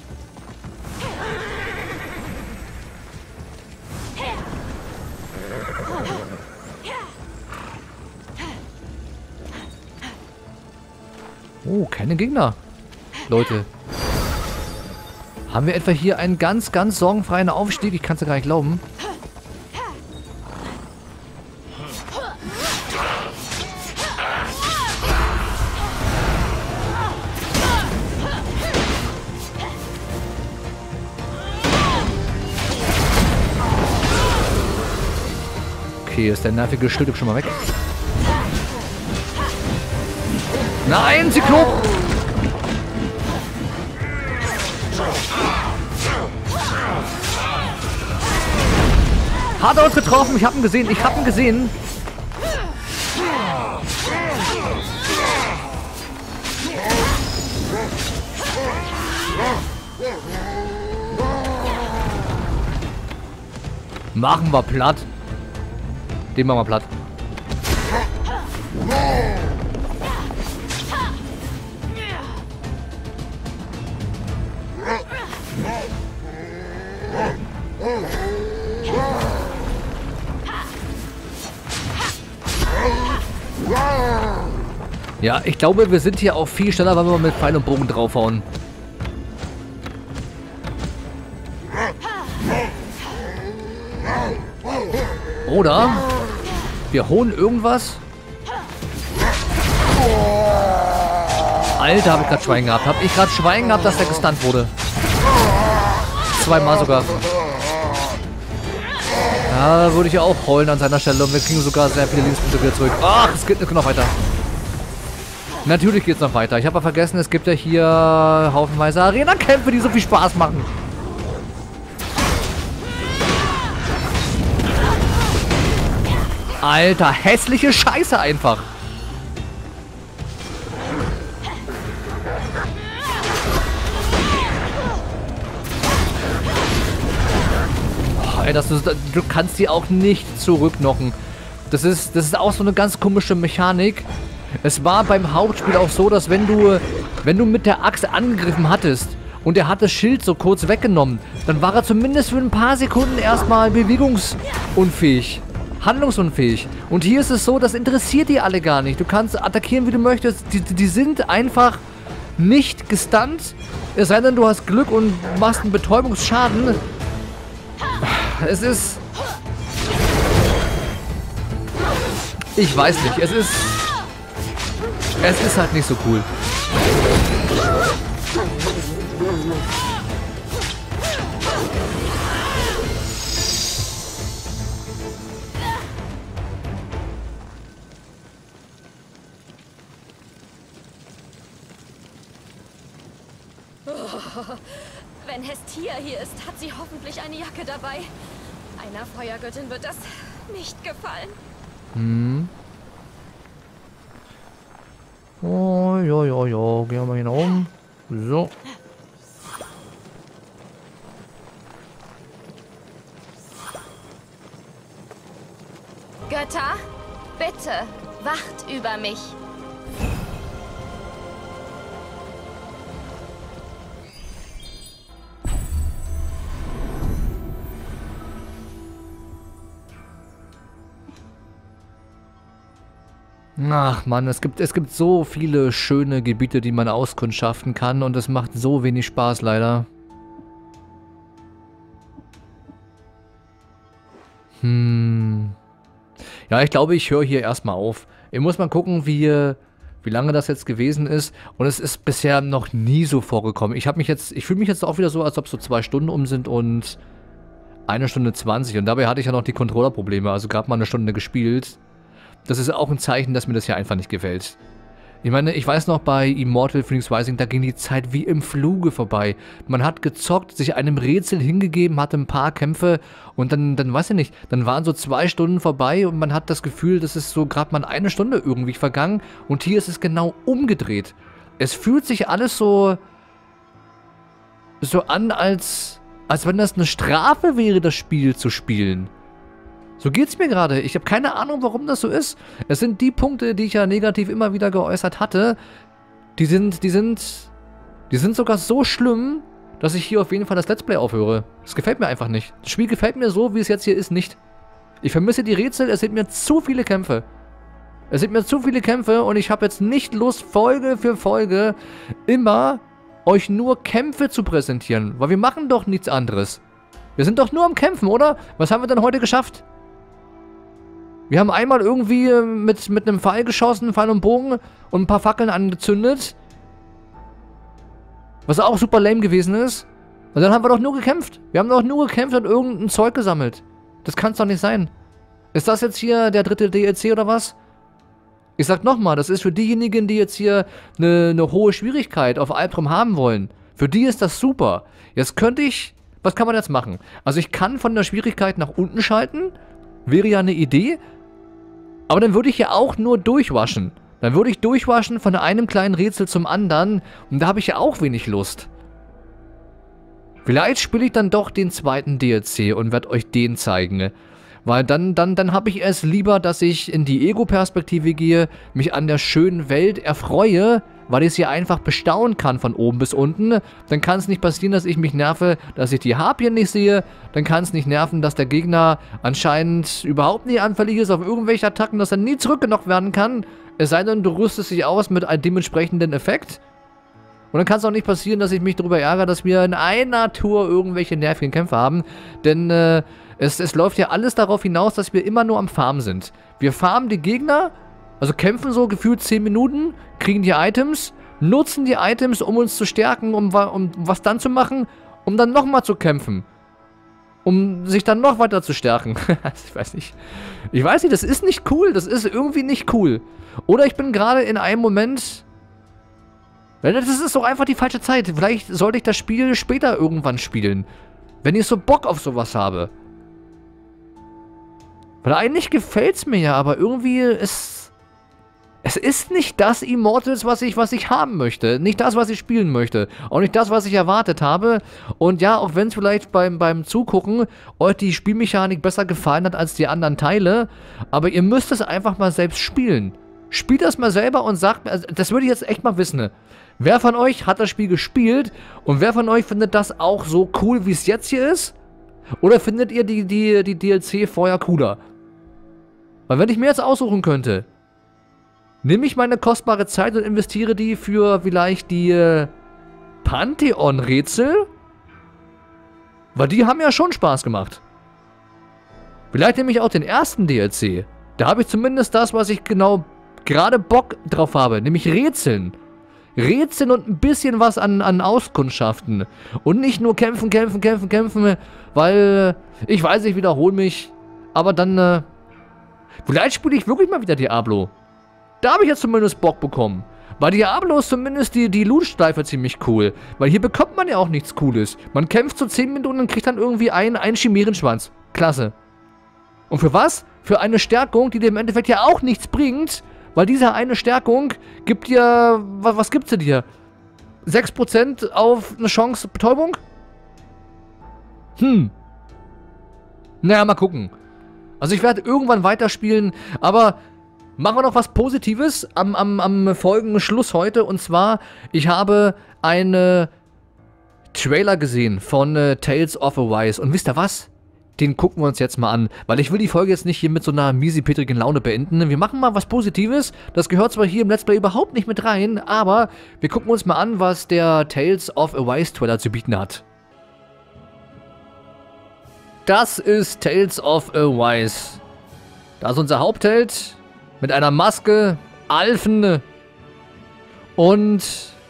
Oh, keine Gegner. Leute. Haben wir etwa hier einen ganz, ganz sorgenfreien Aufstieg? Ich kann es ja gar nicht glauben. Okay, ist der nervige Schild schon mal weg. Nein, Zyklop! Hat er uns getroffen? Ich hab ihn gesehen. Ich hab ihn gesehen. Machen wir platt. Den machen wir platt. Ja, ich glaube, wir sind hier auch viel schneller, weil wir mit Pfeil und Bogen draufhauen. Oder wir holen irgendwas. Alter, habe ich gerade Schwein gehabt. Habe ich gerade Schwein gehabt, dass der gestunt wurde. Zweimal sogar. Ja, da würde ich auch heulen an seiner Stelle. Und wir kriegen sogar sehr viele Lebenspunkte wieder zurück. Ach, es geht noch weiter. Natürlich geht's noch weiter. Ich habe aber vergessen, es gibt ja hier haufenweise Arena-Kämpfe, die so viel Spaß machen. Alter, hässliche Scheiße einfach. Oh, ey, du kannst die auch nicht zurückknocken. Das ist auch so eine ganz komische Mechanik. Es war beim Hauptspiel auch so, dass wenn du mit der Axt angegriffen hattest und er hat das Schild so kurz weggenommen, dann war er zumindest für ein paar Sekunden erstmal bewegungsunfähig. Handlungsunfähig. Und hier ist es so, das interessiert die alle gar nicht. Du kannst attackieren, wie du möchtest. Die sind einfach nicht gestunt. Es sei denn, du hast Glück und machst einen Betäubungsschaden. Es ist... Ich weiß nicht. Es ist halt nicht so cool. Wenn Hestia hier ist, hat sie hoffentlich eine Jacke dabei. Einer Feuergöttin wird das nicht gefallen. Hm. Oh, ja. Gehen wir mal hier nach oben. So. Götter, bitte, wacht über mich. Ach Mann, es gibt so viele schöne Gebiete, die man auskundschaften kann und es macht so wenig Spaß leider. Ja, ich glaube, ich höre hier erstmal auf. Ich muss mal gucken, wie lange das jetzt gewesen ist. Und es ist bisher noch nie so vorgekommen. Ich fühle mich jetzt auch wieder so, als ob so 2 Stunden um sind und 1 Stunde 20. Und dabei hatte ich ja noch die Controller-Probleme. Also gerade mal 1 Stunde gespielt. Das ist auch ein Zeichen, dass mir das hier einfach nicht gefällt. Ich meine, ich weiß noch, bei Immortal Phoenix Rising, da ging die Zeit wie im Fluge vorbei. Man hat gezockt, sich einem Rätsel hingegeben, hatte ein paar Kämpfe und dann weiß ich nicht, dann waren so 2 Stunden vorbei und man hat das Gefühl, das ist so gerade mal 1 Stunde irgendwie vergangen und hier ist es genau umgedreht. Es fühlt sich alles so an, als wenn das eine Strafe wäre, das Spiel zu spielen. So geht's mir gerade. Ich habe keine Ahnung, warum das so ist. Es sind die Punkte, die ich ja negativ immer wieder geäußert hatte. Die sind sogar so schlimm, dass ich hier auf jeden Fall das Let's Play aufhöre. Das gefällt mir einfach nicht. Das Spiel gefällt mir so, wie es jetzt hier ist, nicht. Ich vermisse die Rätsel. Es sind mir zu viele Kämpfe. Und ich habe jetzt nicht Lust, Folge für Folge immer euch nur Kämpfe zu präsentieren. Weil wir machen doch nichts anderes. Wir sind doch nur am Kämpfen, oder? Was haben wir denn heute geschafft? Wir haben einmal irgendwie mit einem Pfeil geschossen, Pfeil und Bogen und ein paar Fackeln angezündet. Was auch super lame gewesen ist. Und dann haben wir doch nur gekämpft. Wir haben doch nur gekämpft und irgendein Zeug gesammelt. Das kann es doch nicht sein. Ist das jetzt hier der 3. DLC oder was? Ich sag nochmal, das ist für diejenigen, die jetzt hier eine hohe Schwierigkeit auf Albtraum haben wollen. Für die ist das super. Jetzt könnte ich... Was kann man jetzt machen? Also ich kann von der Schwierigkeit nach unten schalten. Wäre ja eine Idee. Aber dann würde ich ja auch nur durchwaschen. Dann würde ich durchwaschen von einem kleinen Rätsel zum anderen. Und da habe ich ja auch wenig Lust. Vielleicht spiele ich dann doch den 2. DLC und werde euch den zeigen. Weil dann habe ich es lieber, dass ich in die Ego-Perspektive gehe, mich an der schönen Welt erfreue, weil ich sie einfach bestaunen kann von oben bis unten. Dann kann es nicht passieren, dass ich mich nerve, dass ich die Harpien nicht sehe. Dann kann es nicht nerven, dass der Gegner anscheinend überhaupt nie anfällig ist auf irgendwelche Attacken, dass er nie zurückgenockt werden kann. Es sei denn, du rüstest dich aus mit einem dementsprechenden Effekt. Und dann kann es auch nicht passieren, dass ich mich darüber ärgere, dass wir in einer Tour irgendwelche nervigen Kämpfe haben. Denn es läuft ja alles darauf hinaus, dass wir immer nur am Farmen sind. Wir farmen die Gegner, also kämpfen so gefühlt 10 Minuten, kriegen die Items, nutzen die Items, um uns zu stärken, um was dann zu machen, um dann nochmal zu kämpfen. Um sich dann noch weiter zu stärken. Ich weiß nicht, das ist nicht cool, das ist irgendwie nicht cool. Oder ich bin gerade in einem Moment Das ist doch einfach die falsche Zeit. Vielleicht sollte ich das Spiel später irgendwann spielen. Wenn ich so Bock auf sowas habe. Weil eigentlich gefällt es mir ja, aber irgendwie es ist nicht das Immortals, was ich haben möchte. Nicht das, was ich spielen möchte. Auch nicht das, was ich erwartet habe. Und ja, auch wenn es vielleicht beim Zugucken euch die Spielmechanik besser gefallen hat als die anderen Teile, aber ihr müsst es einfach mal selbst spielen. Spielt das mal selber und sagt mir, also das würde ich jetzt echt mal wissen. Wer von euch hat das Spiel gespielt und wer von euch findet das auch so cool, wie es jetzt hier ist? Oder findet ihr die DLC vorher cooler? Weil wenn ich mir jetzt aussuchen könnte, nehme ich meine kostbare Zeit und investiere die für vielleicht die Pantheon-Rätsel? Weil die haben ja schon Spaß gemacht. Vielleicht nehme ich auch den ersten DLC. Da habe ich zumindest das, was ich genau gerade Bock drauf habe, nämlich Rätseln. Rätseln und ein bisschen was an Auskundschaften. Und nicht nur kämpfen, weil ich weiß, ich wiederhole mich. Aber dann, vielleicht spiele ich wirklich mal wieder Diablo. Da habe ich jetzt zumindest Bock bekommen. Bei Diablo ist zumindest die Loot-Schleife ziemlich cool. Weil hier bekommt man ja auch nichts Cooles. Man kämpft so 10 Minuten und kriegt dann irgendwie einen Chimärenschwanz. Klasse. Und für was? Für eine Stärkung, die dir im Endeffekt ja auch nichts bringt. Weil diese eine Stärkung gibt dir... Was gibt sie dir? 6% auf eine Chance Betäubung? Naja, mal gucken. Also ich werde irgendwann weiterspielen, aber machen wir noch was Positives am Folgenschluss heute. Und zwar, ich habe einen Trailer gesehen von Tales of Arise. Und wisst ihr was? Den gucken wir uns jetzt mal an, weil ich will die Folge jetzt nicht hier mit so einer miesi-petrigen Laune beenden. Wir machen mal was Positives. Das gehört zwar hier im Let's Play überhaupt nicht mit rein, aber wir gucken uns mal an, was der Tales of Arise Trailer zu bieten hat. Das ist Tales of Arise. Da ist unser Hauptheld mit einer Maske, Alfen und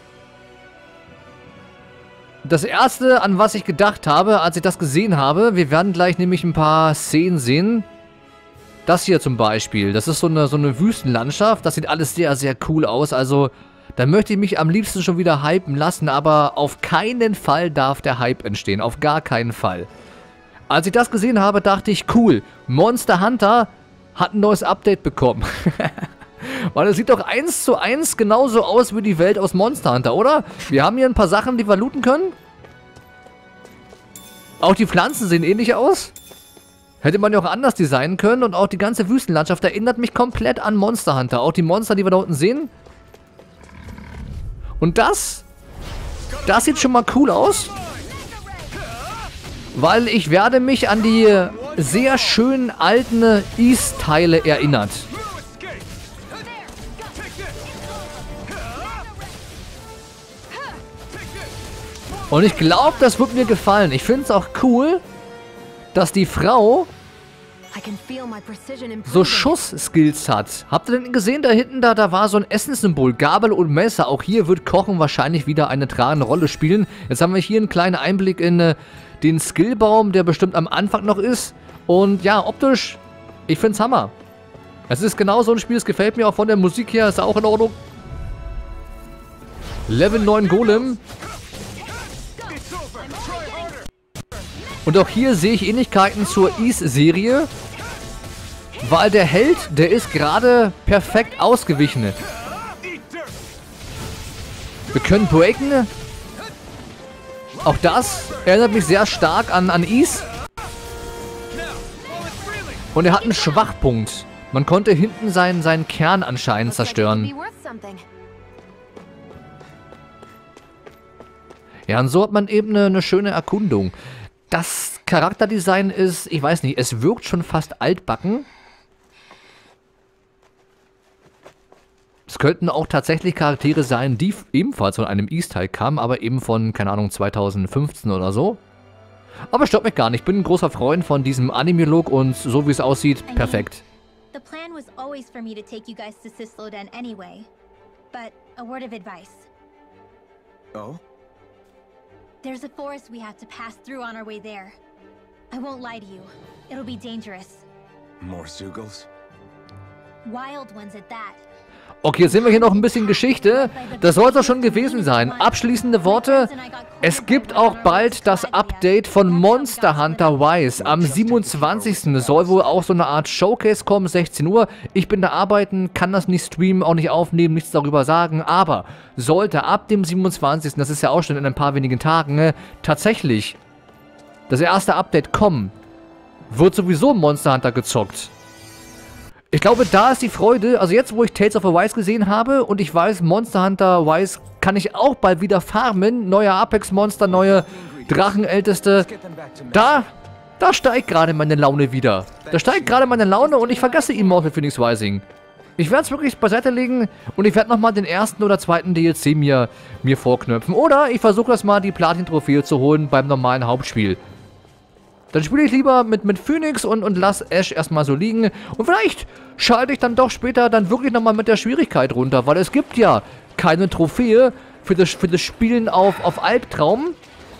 das erste, an was ich gedacht habe, als ich das gesehen habe, wir werden gleich nämlich ein paar Szenen sehen. Das hier zum Beispiel, das ist so eine Wüstenlandschaft, das sieht alles sehr, sehr cool aus, also da möchte ich mich am liebsten schon wieder hypen lassen, aber auf keinen Fall darf der Hype entstehen, auf gar keinen Fall. Als ich das gesehen habe, dachte ich, cool, Monster Hunter hat ein neues Update bekommen. Weil es sieht doch 1:1 genauso aus wie die Welt aus Monster Hunter, oder? Wir haben hier ein paar Sachen, die wir looten können. Auch die Pflanzen sehen ähnlich aus. Hätte man ja auch anders designen können. Und auch die ganze Wüstenlandschaft erinnert mich komplett an Monster Hunter. Auch die Monster, die wir da unten sehen. Und das sieht schon mal cool aus. Weil ich werde mich an die sehr schönen alten East-Teile erinnert. Und ich glaube, das wird mir gefallen. Ich finde es auch cool, dass die Frau so Schuss-Skills hat. Habt ihr denn gesehen, da hinten, da war so ein Essenssymbol, Gabel und Messer. Auch hier wird Kochen wahrscheinlich wieder eine tragende Rolle spielen. Jetzt haben wir hier einen kleinen Einblick in den Skillbaum, der bestimmt am Anfang noch ist. Und ja, optisch, ich finde es Hammer. Es ist genau so ein Spiel, es gefällt mir auch von der Musik her, ist auch in Ordnung. Level 9 Golem. Und auch hier sehe ich Ähnlichkeiten zur Ys-Serie, weil der Held, der ist gerade perfekt ausgewichen. Wir können breaken. Auch das erinnert mich sehr stark an Ys. Und er hat einen Schwachpunkt. Man konnte hinten seinen Kern anscheinend zerstören. Ja, und so hat man eben eine schöne Erkundung. Das Charakterdesign ist, ich weiß nicht, es wirkt schon fast altbacken. Es könnten auch tatsächlich Charaktere sein, die ebenfalls von einem Ys-Teil kamen, aber eben von, keine Ahnung, 2015 oder so. Aber stört mich gar nicht. Ich bin ein großer Freund von diesem Anime-Look und so wie es aussieht, perfekt. The plan was always for me to take you guys to Sisloden anyway. But a word of advice. Oh? There's a forest we have to pass through on our way there. I won't lie to you. It'll be dangerous. More Zeugles? Wild ones at that. Okay, jetzt sehen wir hier noch ein bisschen Geschichte. Das soll es auch schon gewesen sein. Abschließende Worte. Es gibt auch bald das Update von Monster Hunter Rise. Am 27. soll wohl auch so eine Art Showcase kommen, 16 Uhr. Ich bin da arbeiten, kann das nicht streamen, auch nicht aufnehmen, nichts darüber sagen. Aber sollte ab dem 27., das ist ja auch schon in ein paar wenigen Tagen, tatsächlich das erste Update kommen, wird sowieso Monster Hunter gezockt. Ich glaube, da ist die Freude, also jetzt, wo ich Tales of Arise gesehen habe und ich weiß, Monster Hunter Rise kann ich auch bald wieder farmen, neue Apex-Monster, neue Drachenälteste, da steigt gerade meine Laune wieder. Da steigt gerade meine Laune und ich vergesse Immortal Phoenix Rising. Ich werde es wirklich beiseite legen und ich werde nochmal den ersten oder zweiten DLC mir vorknöpfen. Oder ich versuche das mal, die Platin-Trophäe zu holen beim normalen Hauptspiel. Dann spiele ich lieber mit Phoenix und lass Ash erstmal so liegen. Und vielleicht schalte ich dann doch später dann wirklich nochmal mit der Schwierigkeit runter. Weil es gibt ja keine Trophäe für das Spielen auf Albtraum.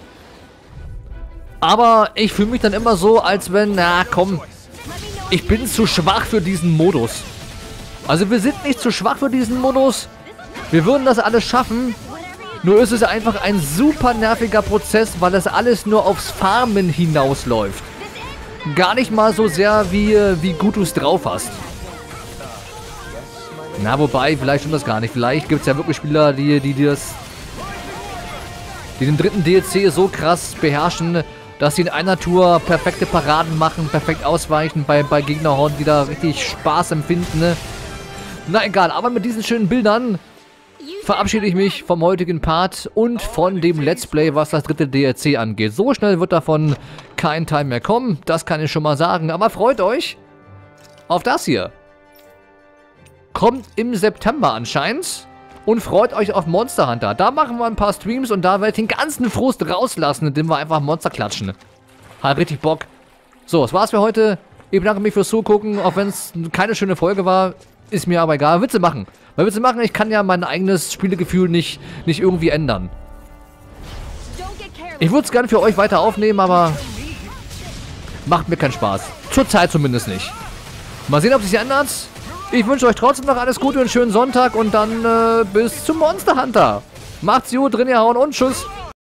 Aber ich fühle mich dann immer so, als wenn, na komm, ich bin zu schwach für diesen Modus. Also wir sind nicht zu schwach für diesen Modus. Wir würden das alles schaffen. Nur ist es einfach ein super nerviger Prozess, weil das alles nur aufs Farmen hinausläuft. Gar nicht mal so sehr, wie gut du es drauf hast. Na, wobei, vielleicht stimmt das gar nicht. Vielleicht gibt es ja wirklich Spieler, die den dritten DLC so krass beherrschen, dass sie in einer Tour perfekte Paraden machen, perfekt ausweichen bei Gegnerhorden, die da richtig Spaß empfinden. Ne? Na egal, aber mit diesen schönen Bildern verabschiede ich mich vom heutigen Part und von dem Let's Play, was das dritte DLC angeht. So schnell wird davon kein Teil mehr kommen, das kann ich schon mal sagen. Aber freut euch auf das hier. Kommt im September anscheinend und freut euch auf Monster Hunter. Da machen wir ein paar Streams und da werde ich den ganzen Frust rauslassen, indem wir einfach Monster klatschen. Hat richtig Bock. So, das war's für heute. Ich bedanke mich fürs Zugucken, auch wenn es keine schöne Folge war. Ist mir aber egal. Witze machen. Weil Witze machen, ich kann ja mein eigenes Spielegefühl nicht irgendwie ändern. Ich würde es gerne für euch weiter aufnehmen, aber macht mir keinen Spaß. Zurzeit zumindest nicht. Mal sehen, ob sich ändert. Ich wünsche euch trotzdem noch alles Gute und einen schönen Sonntag und dann bis zum Monster Hunter. Macht's gut, drin ihr hauen und tschüss.